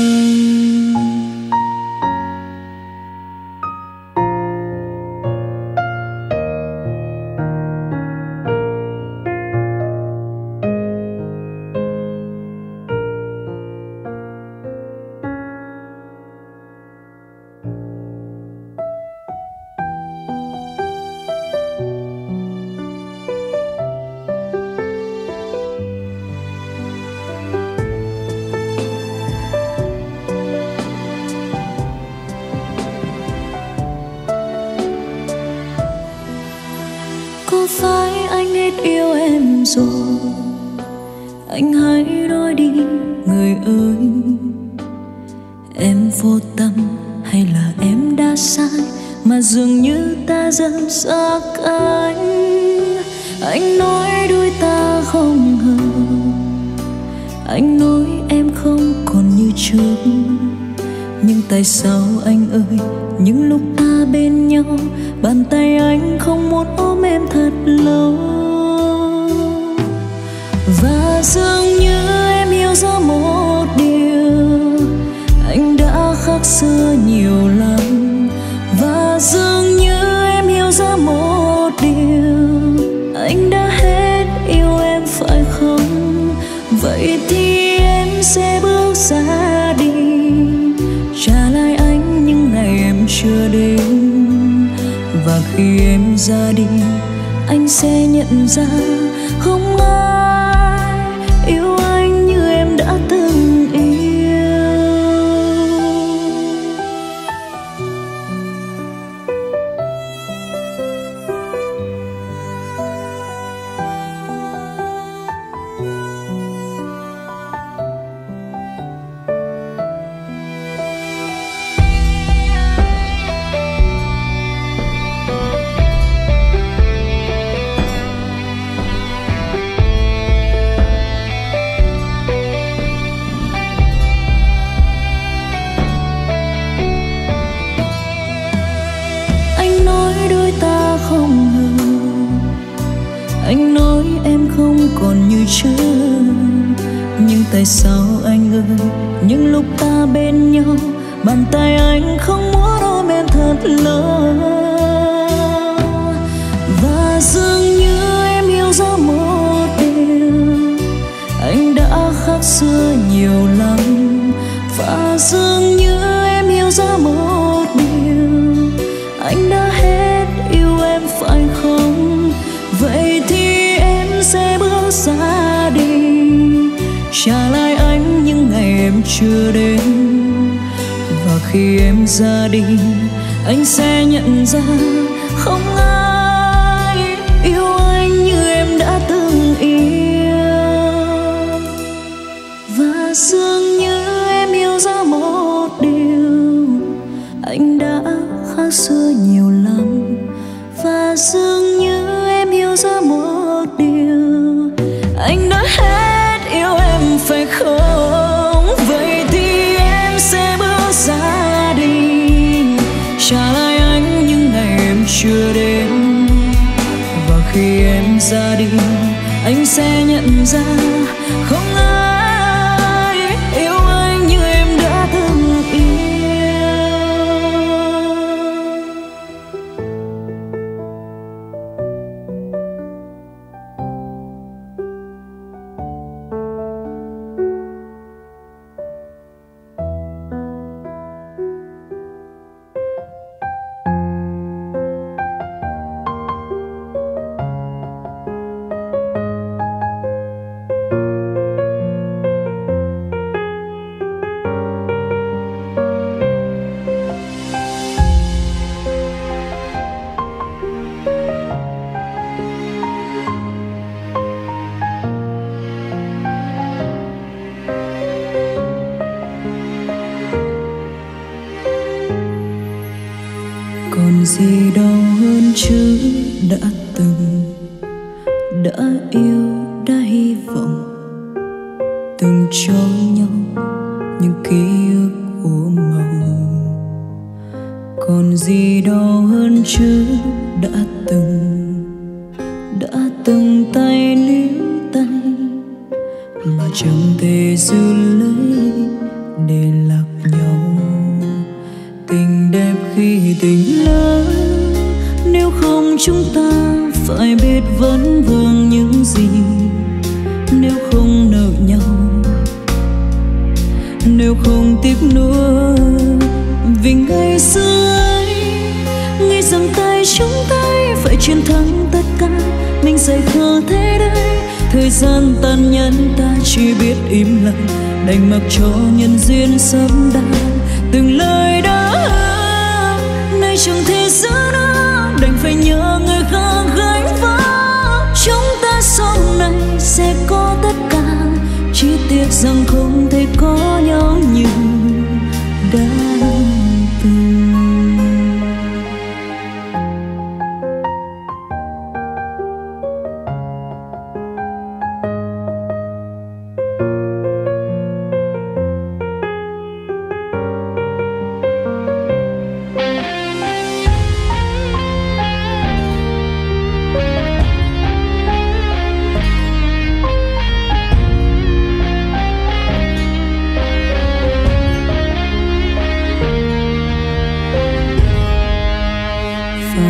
Có phải anh hết yêu em rồi? Anh hãy nói đi người ơi. Em vô tâm hay là em đã sai mà dường như ta dần xa cách? Anh nói đôi ta không hợp, anh nói em không còn như trước, Nhưng tại sao anh ơi, những lúc ta bên nhau, bàn tay anh không muốn ôm em thật lâu. Và dường như em hiểu ra một điều, anh đã khác xưa nhiều lắm. Và dường như em hiểu ra một điều, anh đã hết yêu em phải không? Vậy thì em sẽ bước ra đi, trả lại anh những ngày em chưa đến. Và khi em ra đi, anh sẽ nhận ra không ai yêu anh như em đã từng yêu. Anh nói em không còn như trước, nhưng tại sao anh ơi, những lúc ta bên nhau, bàn tay anh không muốn ôm em thật lâu. Và dường như em hiểu ra một điều, anh đã khác xưa nhiều lắm. Và dường như em hiểu ra một điều, anh đã hết yêu em phải không? Vậy thì em sẽ bước ra đi, trả lại anh những ngày em chưa đến. Và khi em ra đi, anh sẽ nhận ra không ai yêu anh như em đã từng yêu. Và dường như em hiểu ra một điều, anh đã khác xưa nhiều lắm. Và dường như em hiểu ra một điều, anh đã hết yêu em phải không? Vậy thì em sẽ bước ra đi, trả lại anh những ngày em chưa đến. Và khi em ra đi, anh sẽ nhận ra không ai yêu anh như em đã từng yêu. Còn gì đau hơn chứ đã từng, đã yêu, đã hy vọng, từng cho nhau những ký ức của màu. Còn gì đau hơn chứ đã từng tay níu tay, mà chẳng thể giữ lấy để lạc nhau. Tình đẹp khi tình lỡ, nếu không chúng ta phải biết vấn vương những gì. Nếu không nợ nhau, nếu không tiếc nuối, vì ngày xưa ấy nghĩ rằng tay chúng tay phải chiến thắng tất cả. Mình dạy khờ thế đấy, thời gian tàn nhẫn ta chỉ biết im lặng, đành mặc cho nhân duyên sớm đan. Từng lời đã hứa nay chẳng thể giữ nữa, đành phải nhờ người khác gánh vác. Chúng ta sau này sẽ có tất cả, chỉ tiếc rằng không thể có nhau như đã từng.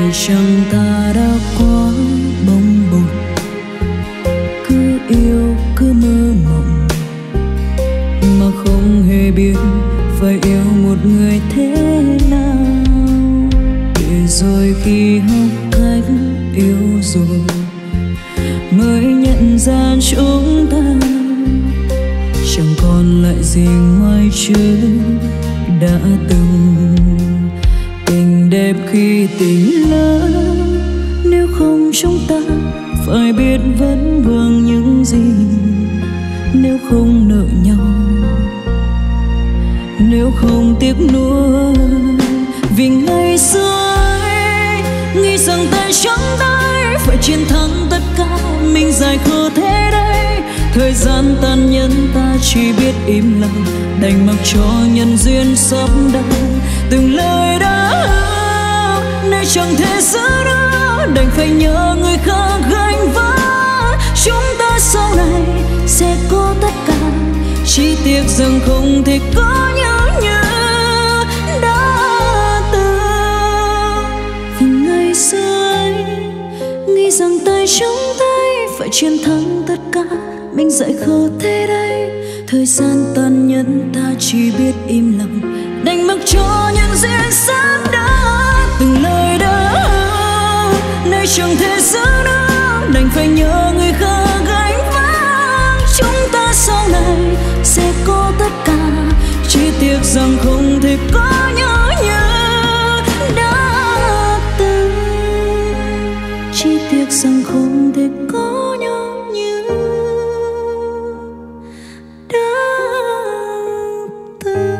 phải chăng ta đã quá bồng bột, cứ yêu cứ mơ mộng mà không hề biết phải yêu một người thế nào. Để rồi khi học cách yêu rồi mới nhận ra chúng ta chẳng còn lại gì ngoài chữ đã từng. Tình đẹp khi tình lỡ, nếu không chúng ta phải biết vẫn vương những gì. Nếu không nợ nhau, nếu không tiếc nuối, vì ngày xưa ấy nghĩ rằng tay trắng tay phải chiến thắng tất cả, mình dài khờ thế đấy. Thời gian tàn nhẫn ta chỉ biết im lặng, đành mặc cho nhân duyên sắp đặt. Từng lời đã hứa nay chẳng thể giữ nữa, đành phải nhờ người khác gánh vác. Chúng ta sau này sẽ có tất cả, chỉ tiếc rằng không thể có nhau như đã từng. Vì ngày xưa ấy nghĩ rằng tay trong tay phải chiến thắng tất cả, mình dại khờ thế đấy. Thời gian tàn nhẫn ta chỉ biết im lặng, đành mặc cho những duyên sắp đã. Từng lời đã hứa nay chẳng thể giữ nữa, đành phải nhờ người khác gánh vác. Chúng ta sau này sẽ có tất cả, chỉ tiếc rằng không thể có nhau như đã từng. Chỉ tiếc rằng không thể có nhau như đã từng.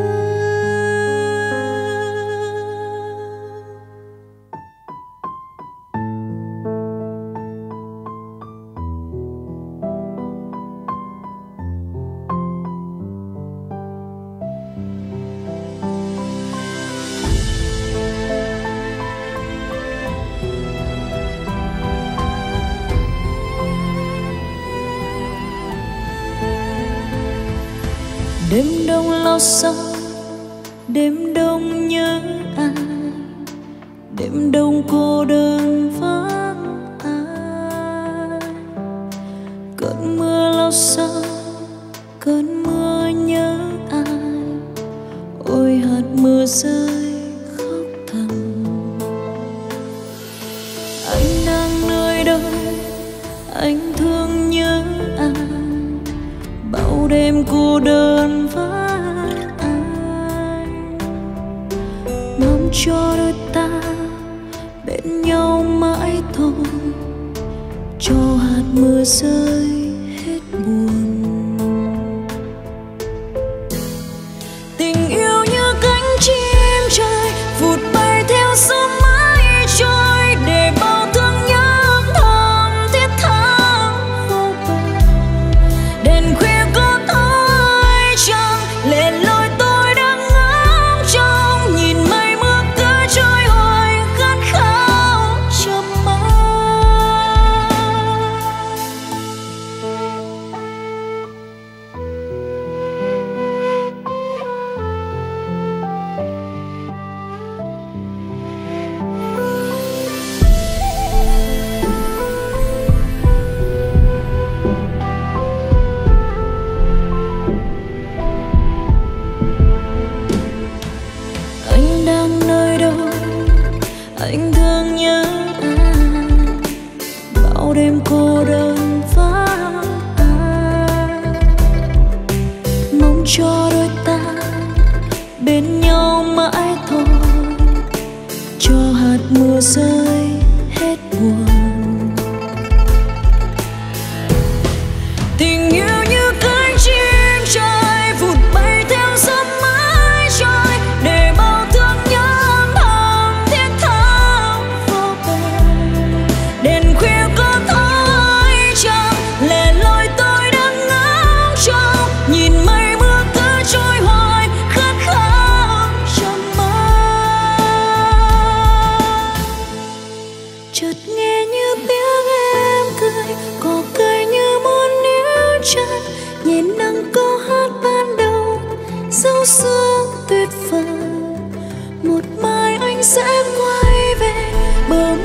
Đêm đông lo sợ, đêm đông nhớ ai, đêm đông cô đơn vắng ai. Cơn mưa lo sợ, cơn mưa nhớ ai, ôi hạt mưa rơi khóc thầm. Anh đang nơi đâu, anh thương nhớ ai, bao đêm cô đơn vắng ai. Mong cho đôi ta bên nhau mãi thôi, cho hạt mưa rơi hết buồn. Tình yêu như cánh chim trời vụt bay theo gió mãi trôi, để bao thương nhớ âm thầm thiết tha vô bờ. Đèn khuya có thôi chẳng lệ loi tôi đang ngóng trông, nhìn mây mưa cứ trôi hoài khát khao chớp mắt. Anh đang nơi đâu, anh thương nhớ ai, bao đêm cô đơn vắng ai. Mong cho đôi ta bên nhau mãi thôi, cho hạt mưa rơi hết buồn. Tình yêu như cánh chim trời vụt bay theo gió mãi trôi, để bao thương nhớ âm thầm thiết tha vô bờ. Đèn khuya có thôi chẳng lệ loi tôi đang ngóng trông, nhìn mây mưa cứ trôi hoài khát khao trong mắt. Chợt nghe như tiếng em cười, có cười như muốn níu chặt, nhẹ nắng câu hát ban đầu dấu sương tuyệt vời. Một mai anh sẽ quay về bờ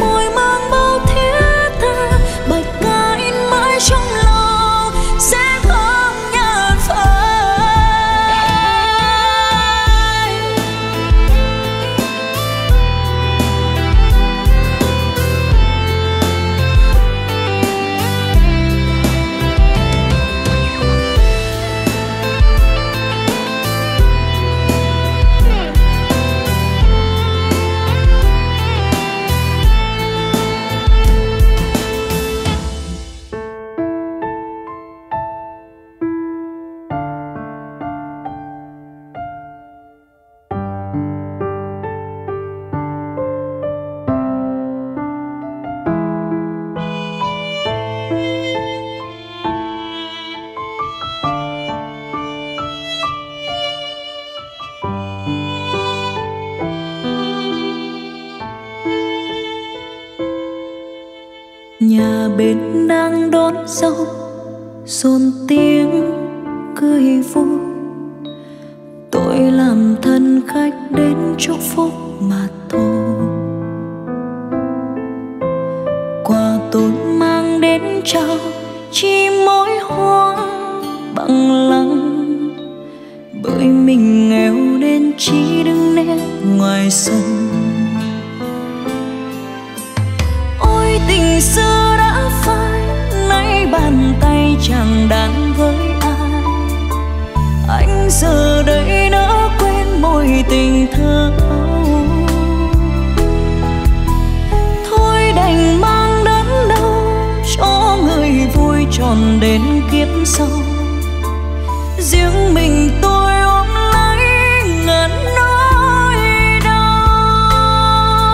bên đang đón dâu, rộn tiếng cười vui. Tôi làm thân khách đến chúc phúc mà thôi. Quà tôi mang đến trao chỉ mỗi hoa bằng lăng, bởi mình nghèo nên chỉ đứng nét ngoài sân. Ôi tình xưa đã phai, nay bàn tay chẳng đàn với ai. Anh giờ đây đã quên mối tình thơ ấu. Thôi đành mang đớn đau cho người vui tròn đến kiếp sau. Riêng mình tôi ôm lấy ngàn nỗi đau.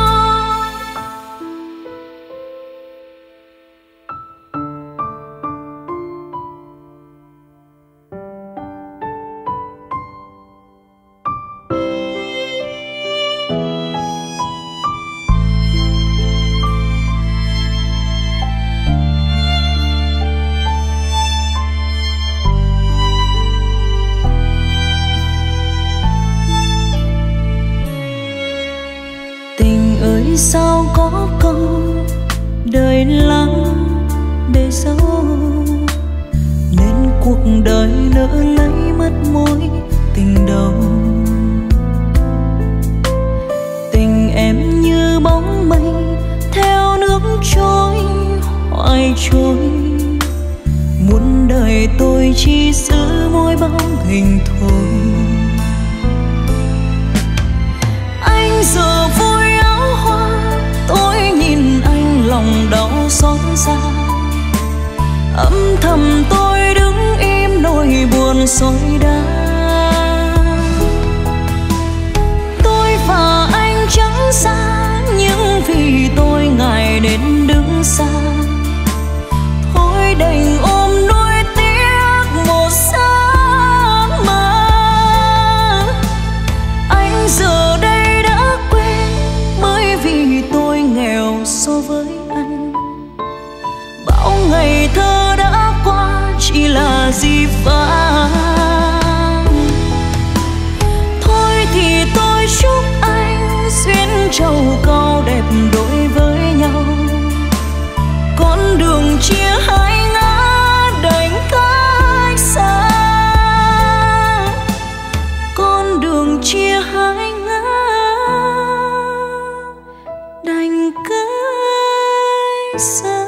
Sao có câu đời lắm để dấu, nên cuộc đời lỡ lấy mất mối tình đầu. Tình em như bóng mây theo nước trôi hoài trôi, muốn đời tôi chỉ giữ mỗi bóng hình thôi. Anh giờ vui áo hoa, tôi nhìn anh lòng đau xót xa. Âm thầm tôi đứng im nỗi buồn sôi đá. Tôi và anh chẳng xa, nhưng vì tôi ngại đến đứng xa. Thôi đành ôm nỗi tiếc một giấc mơ. Anh giờ đây đã quên, bởi vì tôi nghèo so với anh. Bao ngày thơ đã qua chỉ là dĩ vãng. Thôi thì tôi chúc anh duyên trầu câu đẹp đôi với nhau. Con đường chia hai ngã đành cách xa. Con đường chia hai ngã đành cách xa.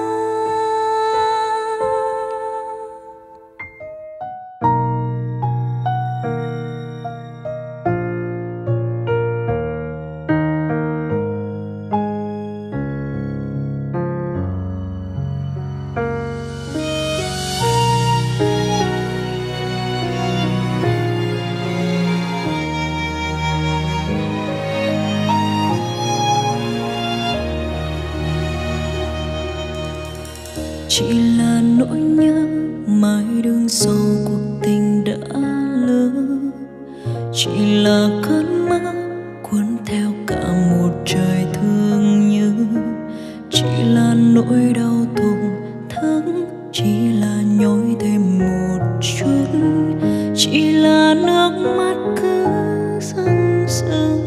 Chỉ là nỗi nhớ mãi đứng sau cuộc tình đã lỡ. Chỉ là cơn mơ cuốn theo cả một trời thương nhớ. Chỉ là nỗi đau tổn thức, chỉ là nhói thêm một chút. Chỉ là nước mắt cứ rưng rưng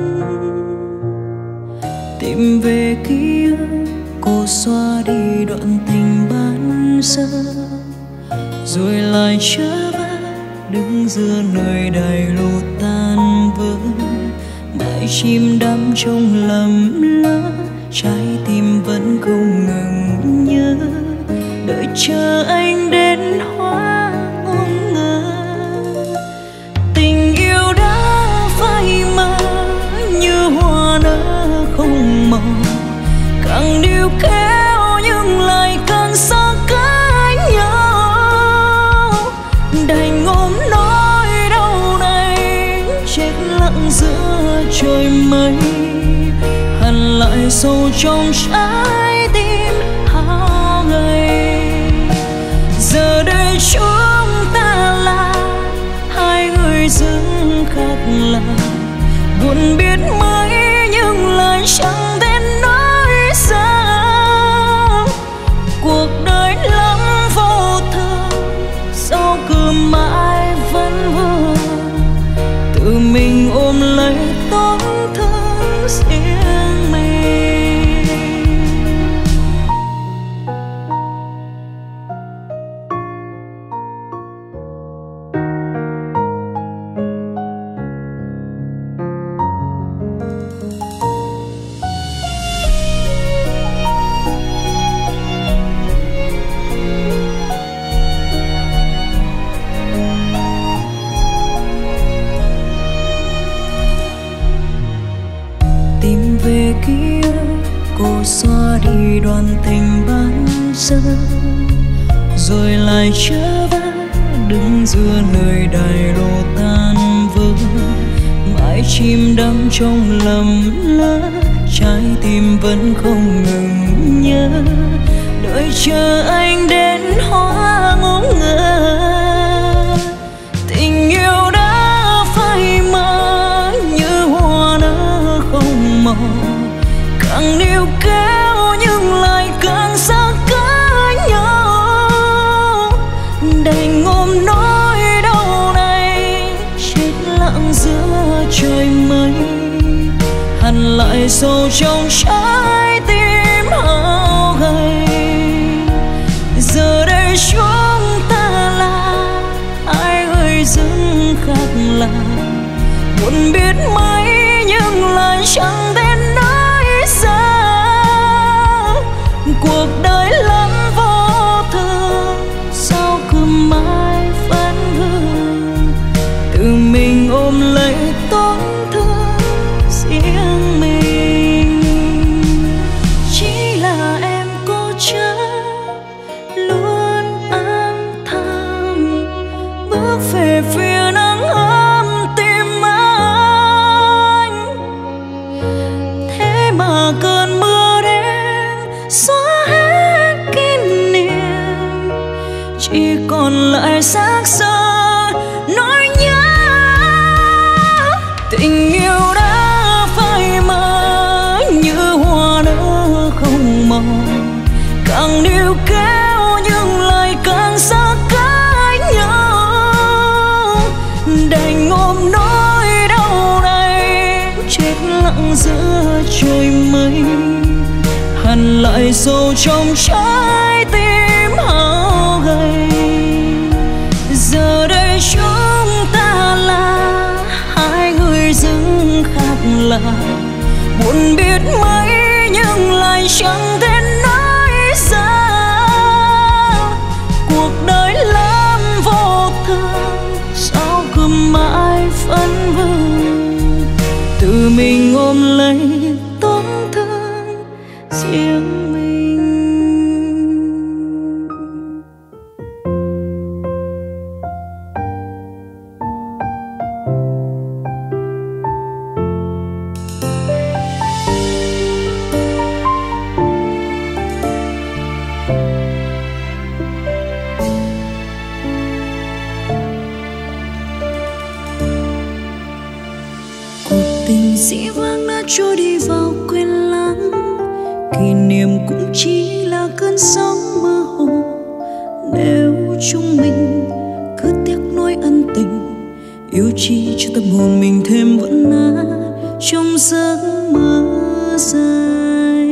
tìm về ký ức, cô xóa đi đoạn tình ban sơ, rồi lại trở về đứng giữa nơi đầy lụt tan vỡ. Mãi chìm đắm trong lầm lỡ, trái tim vẫn không ngừng nhớ, đợi chờ anh đến hóa ngôn ngờ. Tình yêu đã phai mờ như hoa nở không màu, càng níu kéo nhưng lại càng xa cách nhau. Đành ôm nỗi đau này chết lặng giữa trời mây, hằn lại sâu trong trái tim hao gầy. Giờ đây chúng ta là hai người dưng khác lạ, buồn biết mấy nhưng lại chẳng tên nói sao. cô xóa đi đoạn tình ban sơ, rồi lại trở về đứng giữa nơi đài lộ tan vỡ, mãi chìm đắm trong lầm lỡ, trái tim vẫn không ngừng nhớ, đợi chờ anh đến hóa ngóng ngơ. Tình yêu đã phai mờ như hoa nở không màu, càng níu kéo nhưng lại càng xa cách nhau, đành ôm nỗi đau này chết lặng giữa trời mây, hằn lại sâu trong trái tim hao gầy. Giờ đây chúng ta là hai người dưng khác lạ, buồn biết mấy nhưng lại chẳng thể nói ra. Cuộc đời lắm vô thường, sao cứ mãi phấn hương, tự mình ôm lấy tổn thương riêng mình. Chỉ là em cố chấp luôn âm thầm bước về phía nắng ấm tim anh, thế mà cơn mưa đêm xóa hết kỷ niệm, chỉ còn lại xác xơ nỗi nhớ. Tình yêu đã phai mờ như hoa nở không màu, càng níu kéo nhưng lại càng xa cách nhau, đành ôm nỗi đau này chết lặng giữa trời mây, hằn lại sâu trong trái tim hao gầy. Giờ đây chúng ta là hai người dưng khác lạ, buồn biết mấy nhưng lại chẳng thể nói ra. Cuộc đời lắm vô thường, sao cứ mãi phấn vương, tự mình ôm lấy tổn thương riêng mình. Tình dĩ vãng đã trôi đi vào quên lãng, kỷ niệm cũng chỉ là cơn sóng mơ hồ. Nếu chúng mình cứ tiếc nuối ân tình, yêu chi cho tâm hồn mình thêm vẫn nát trong giấc mơ dài.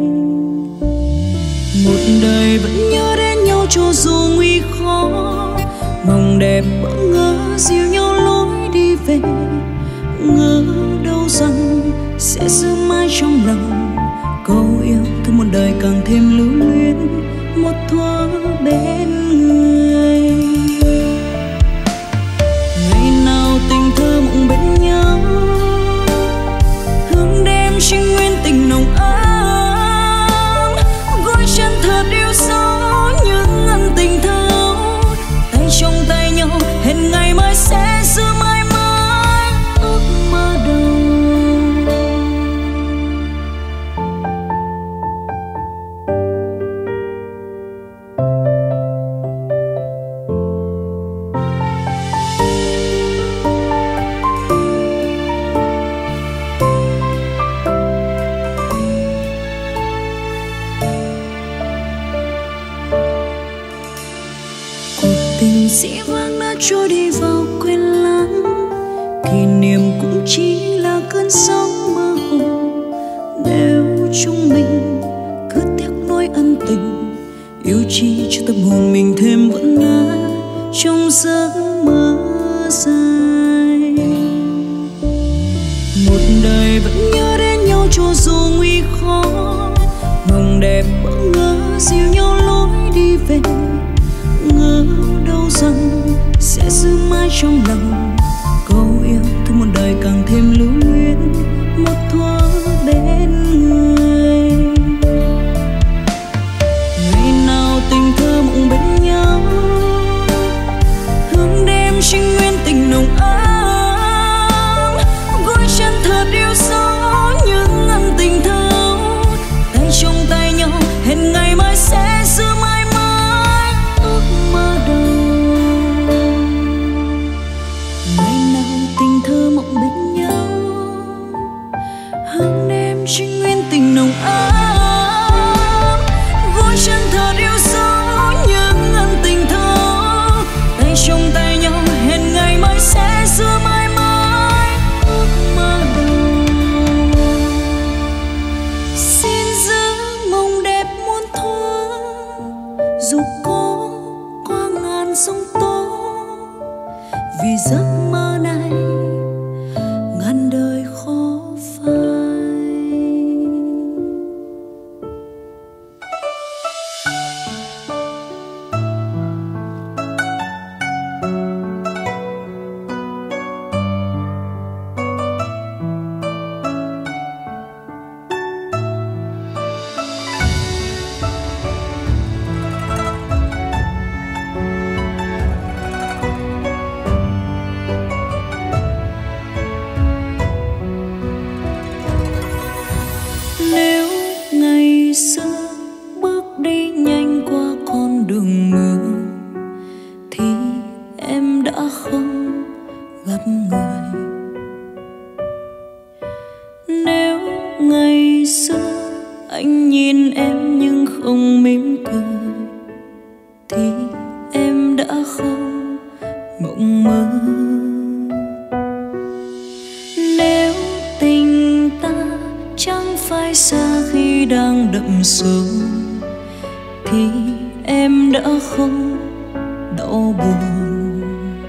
Một đời vẫn nhớ đến nhau cho dù nguy khó, mong đẹp bỡ ngỡ dìu nhau lối đi về, ngỡ đâu rằng sẽ giữ mãi trong lòng câu yêu thương một đời càng thêm lưu luyến một thuở bên người. Ngày nào tình thơ mộng bên nhau, hương đêm trinh nguyên tình nồng ấm, gói chân thật yêu dấu những ân tình thâu, tay trong tay nhau hẹn ngày mai sẽ giữ mãi mãi ước mơ đầu. Tình dĩ vãng đã trôi đi vào quên lãng, kỷ niệm cũng chỉ là cơn sóng mơ hồ. Nếu chúng mình cứ tiếc nuối ân tình, yêu chi cho tâm hồn mình thêm vẫn nát trong giấc mơ dài. Một đời vẫn nhớ đến nhau cho dù nguy khó, mong đẹp bỡ ngỡ dìu nhau lối đi về, ngỡ đâu rằng sẽ giữ mãi trong lòng câu yêu thương một đời càng thêm lưu luyến một thuở bên người. dù có qua ngàn sông tố, vì giấc mơ này ngàn đời khó phai. Nếu ngày xưa bước đi nhanh qua con đường mưa thì em đã không gặp người. Nếu ngày xưa anh nhìn em nhưng không mỉm cười thì em đã không mộng mơ. Nếu tình ta chẳng phải xa khi đang đậm sâu thì em đã không đau buồn.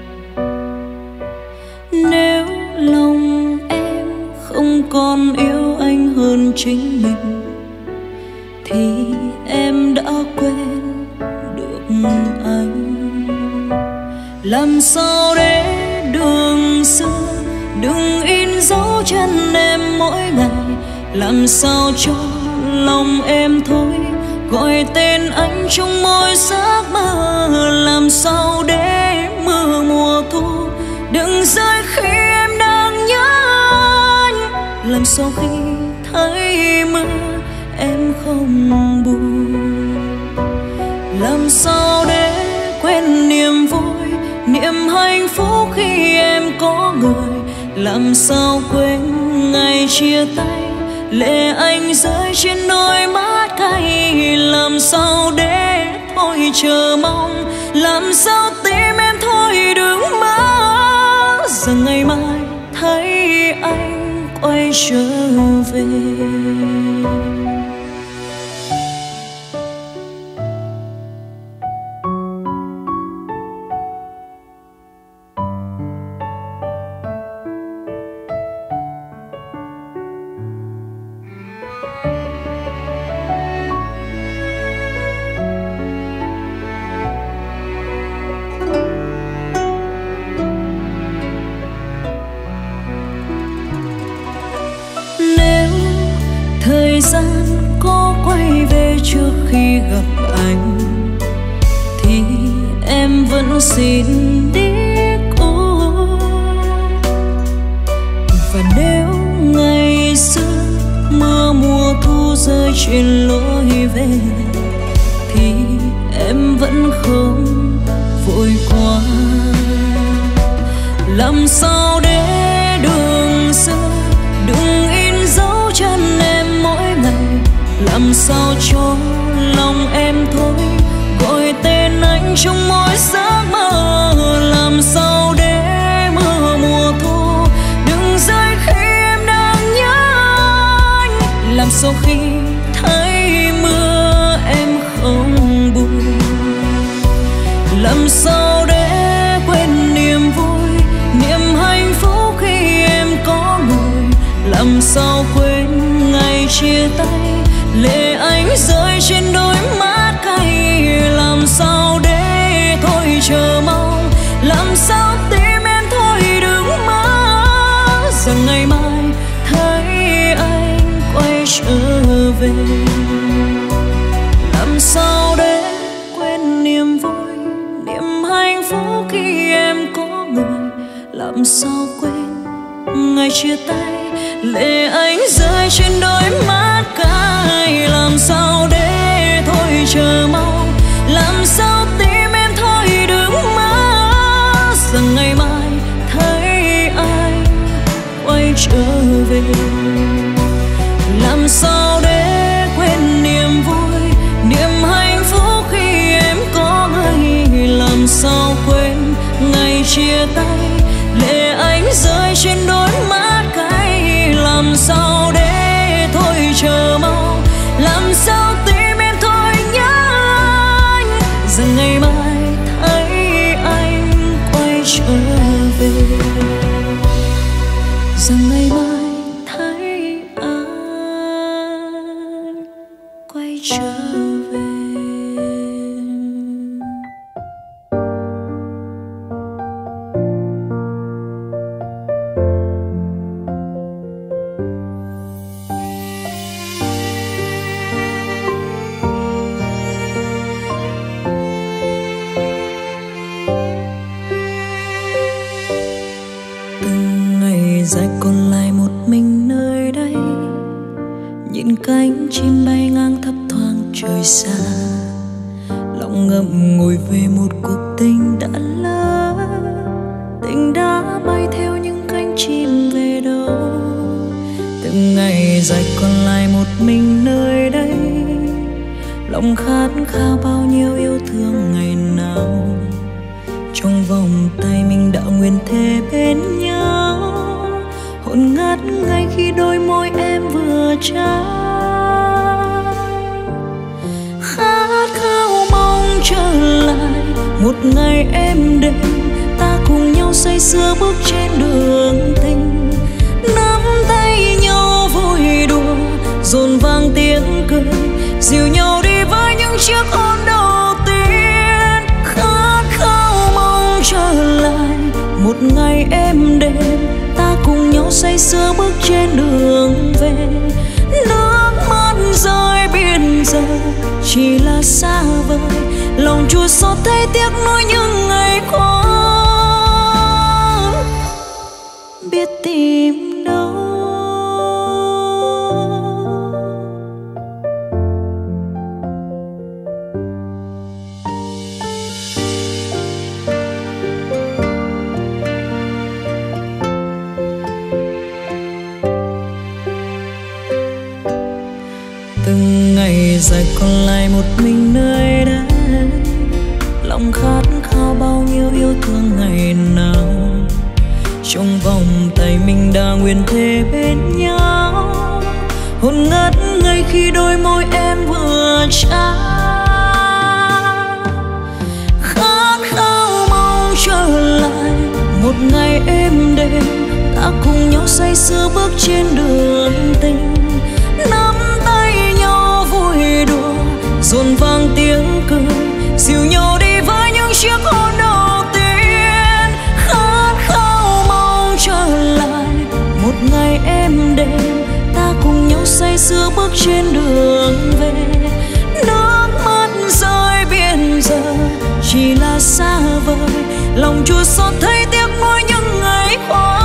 Nếu lòng em không còn yêu anh hơn chính mình thì em đã quên được anh. Làm sao để đường xưa đừng in dấu chân em mỗi ngày, làm sao cho lòng em thôi gọi tên anh trong mỗi giấc mơ. Làm sao để mưa mùa thu đừng rơi khi em đang nhớ anh. Làm sao khi thấy mưa em không buồn. Làm sao để quên niềm vui, niềm hạnh phúc khi em có người. Làm sao quên ngày chia tay, lệ anh rơi trên đôi mắt cay. Làm sao để thôi chờ mong, làm sao tim em thôi đừng mơ rằng ngày mai thấy anh quay trở về. Thời gian có quay về trước khi gặp anh thì em vẫn xin đi cô. Và nếu ngày xưa mưa mùa thu rơi trên lối về thì em vẫn không vội qua. Làm sao để đường xưa đừng in dấu chân em mỗi ngày. Làm sao cho lòng em thôi gọi tên anh trong mỗi giấc mơ. Làm sao để mưa mùa thu đừng rơi khi em đang nhớ anh. Làm sao khi thấy mưa em không buồn. Làm sao để quên niềm vui, niềm hạnh phúc khi em có người. Làm sao quên ngày chia tay, lệ anh rơi trên đôi mắt cay. Làm sao để thôi chờ mong, làm sao tim em thôi đừng mơ rằng ngày mai thấy anh quay trở về. Làm sao để quên niềm vui, niềm hạnh phúc khi em có người. Làm sao quên ngày chia tay, lệ anh rơi trên đôi mắt cay. Làm sao để thôi chờ mong, làm sao tim em thôi đừng mơ rằng ngày mai thấy anh quay trở về. Làm sao để quên niềm vui, niềm hạnh phúc khi em có người. Làm sao quên ngày chia tay, lệ anh rơi trên đôi mắt cay. Làm sao để thôi chờ mong, làm sao tim em thôi nhớ anh. hãy trở về. Dài còn lại một mình nơi đây, nhìn cánh chim bay ngang thấp thoáng trời xa, lòng ngậm ngùi về một cuộc tình đã lỡ. Tình đã bay theo những cánh chim về đâu. Từng ngày dài còn lại một mình nơi đây, lòng khát khao bao nhiêu yêu thương ngày nào. Trong vòng tay mình đã nguyện thề bên nhau, hồn ngát ngay khi đôi môi em vừa trao. Khát khao mong trở lại một ngày êm đềm, ta cùng nhau say sưa bước trên đường tình, nắm tay nhau vui đùa dồn vang tiếng cười, dìu nhau đi với những chiếc hôn đầu tiên. Khát khao mong trở lại một ngày êm đềm, ta cùng nhau say sưa bước trên đường về. Nước mắt rơi biển giờ chỉ là xa vời, lòng chua xót thấy tiếc nuối những ngày qua, biết tìm đâu. Từng ngày dài còn lại một mình nơi đây, lòng khát khao bao nhiêu yêu thương ngày nào. Trong vòng tay mình đã nguyện thề bên nhau, hồn ngất ngay khi đôi môi em vừa trao. Khát khao mong trở lại một ngày êm đềm, ta cùng nhau say sưa bước trên đường tình, nắm tay nhau vui đùa dồn vang tiếng cười, dìu nhau đi với những chiếc hôn đầu tiên. Khát khao mong trở lại một ngày êm đềm, ta cùng nhau say sưa bước trên đường về. Nước mắt rơi biển giờ chỉ là xa vời, lòng chua xót thấy tiếc nuối những ngày qua.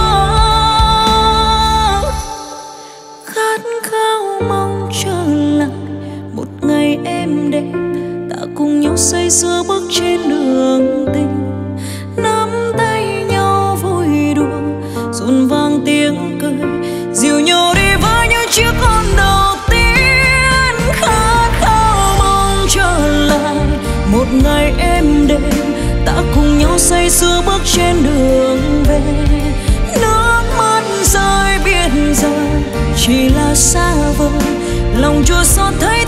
Khát khao mong trở lại một ngày êm đềm, ta cùng nhau say sưa bước trên đường tình, nắm tay nhau vui đùa dồn vang tiếng cười, dìu nhau đi với những chiếc hôn đầu tiên. Khát khao mong trở lại một ngày êm đềm, ta cùng nhau say sưa bước trên đường về. Nước mắt rơi biển giờ chỉ là xa vời, lòng chua xót thấy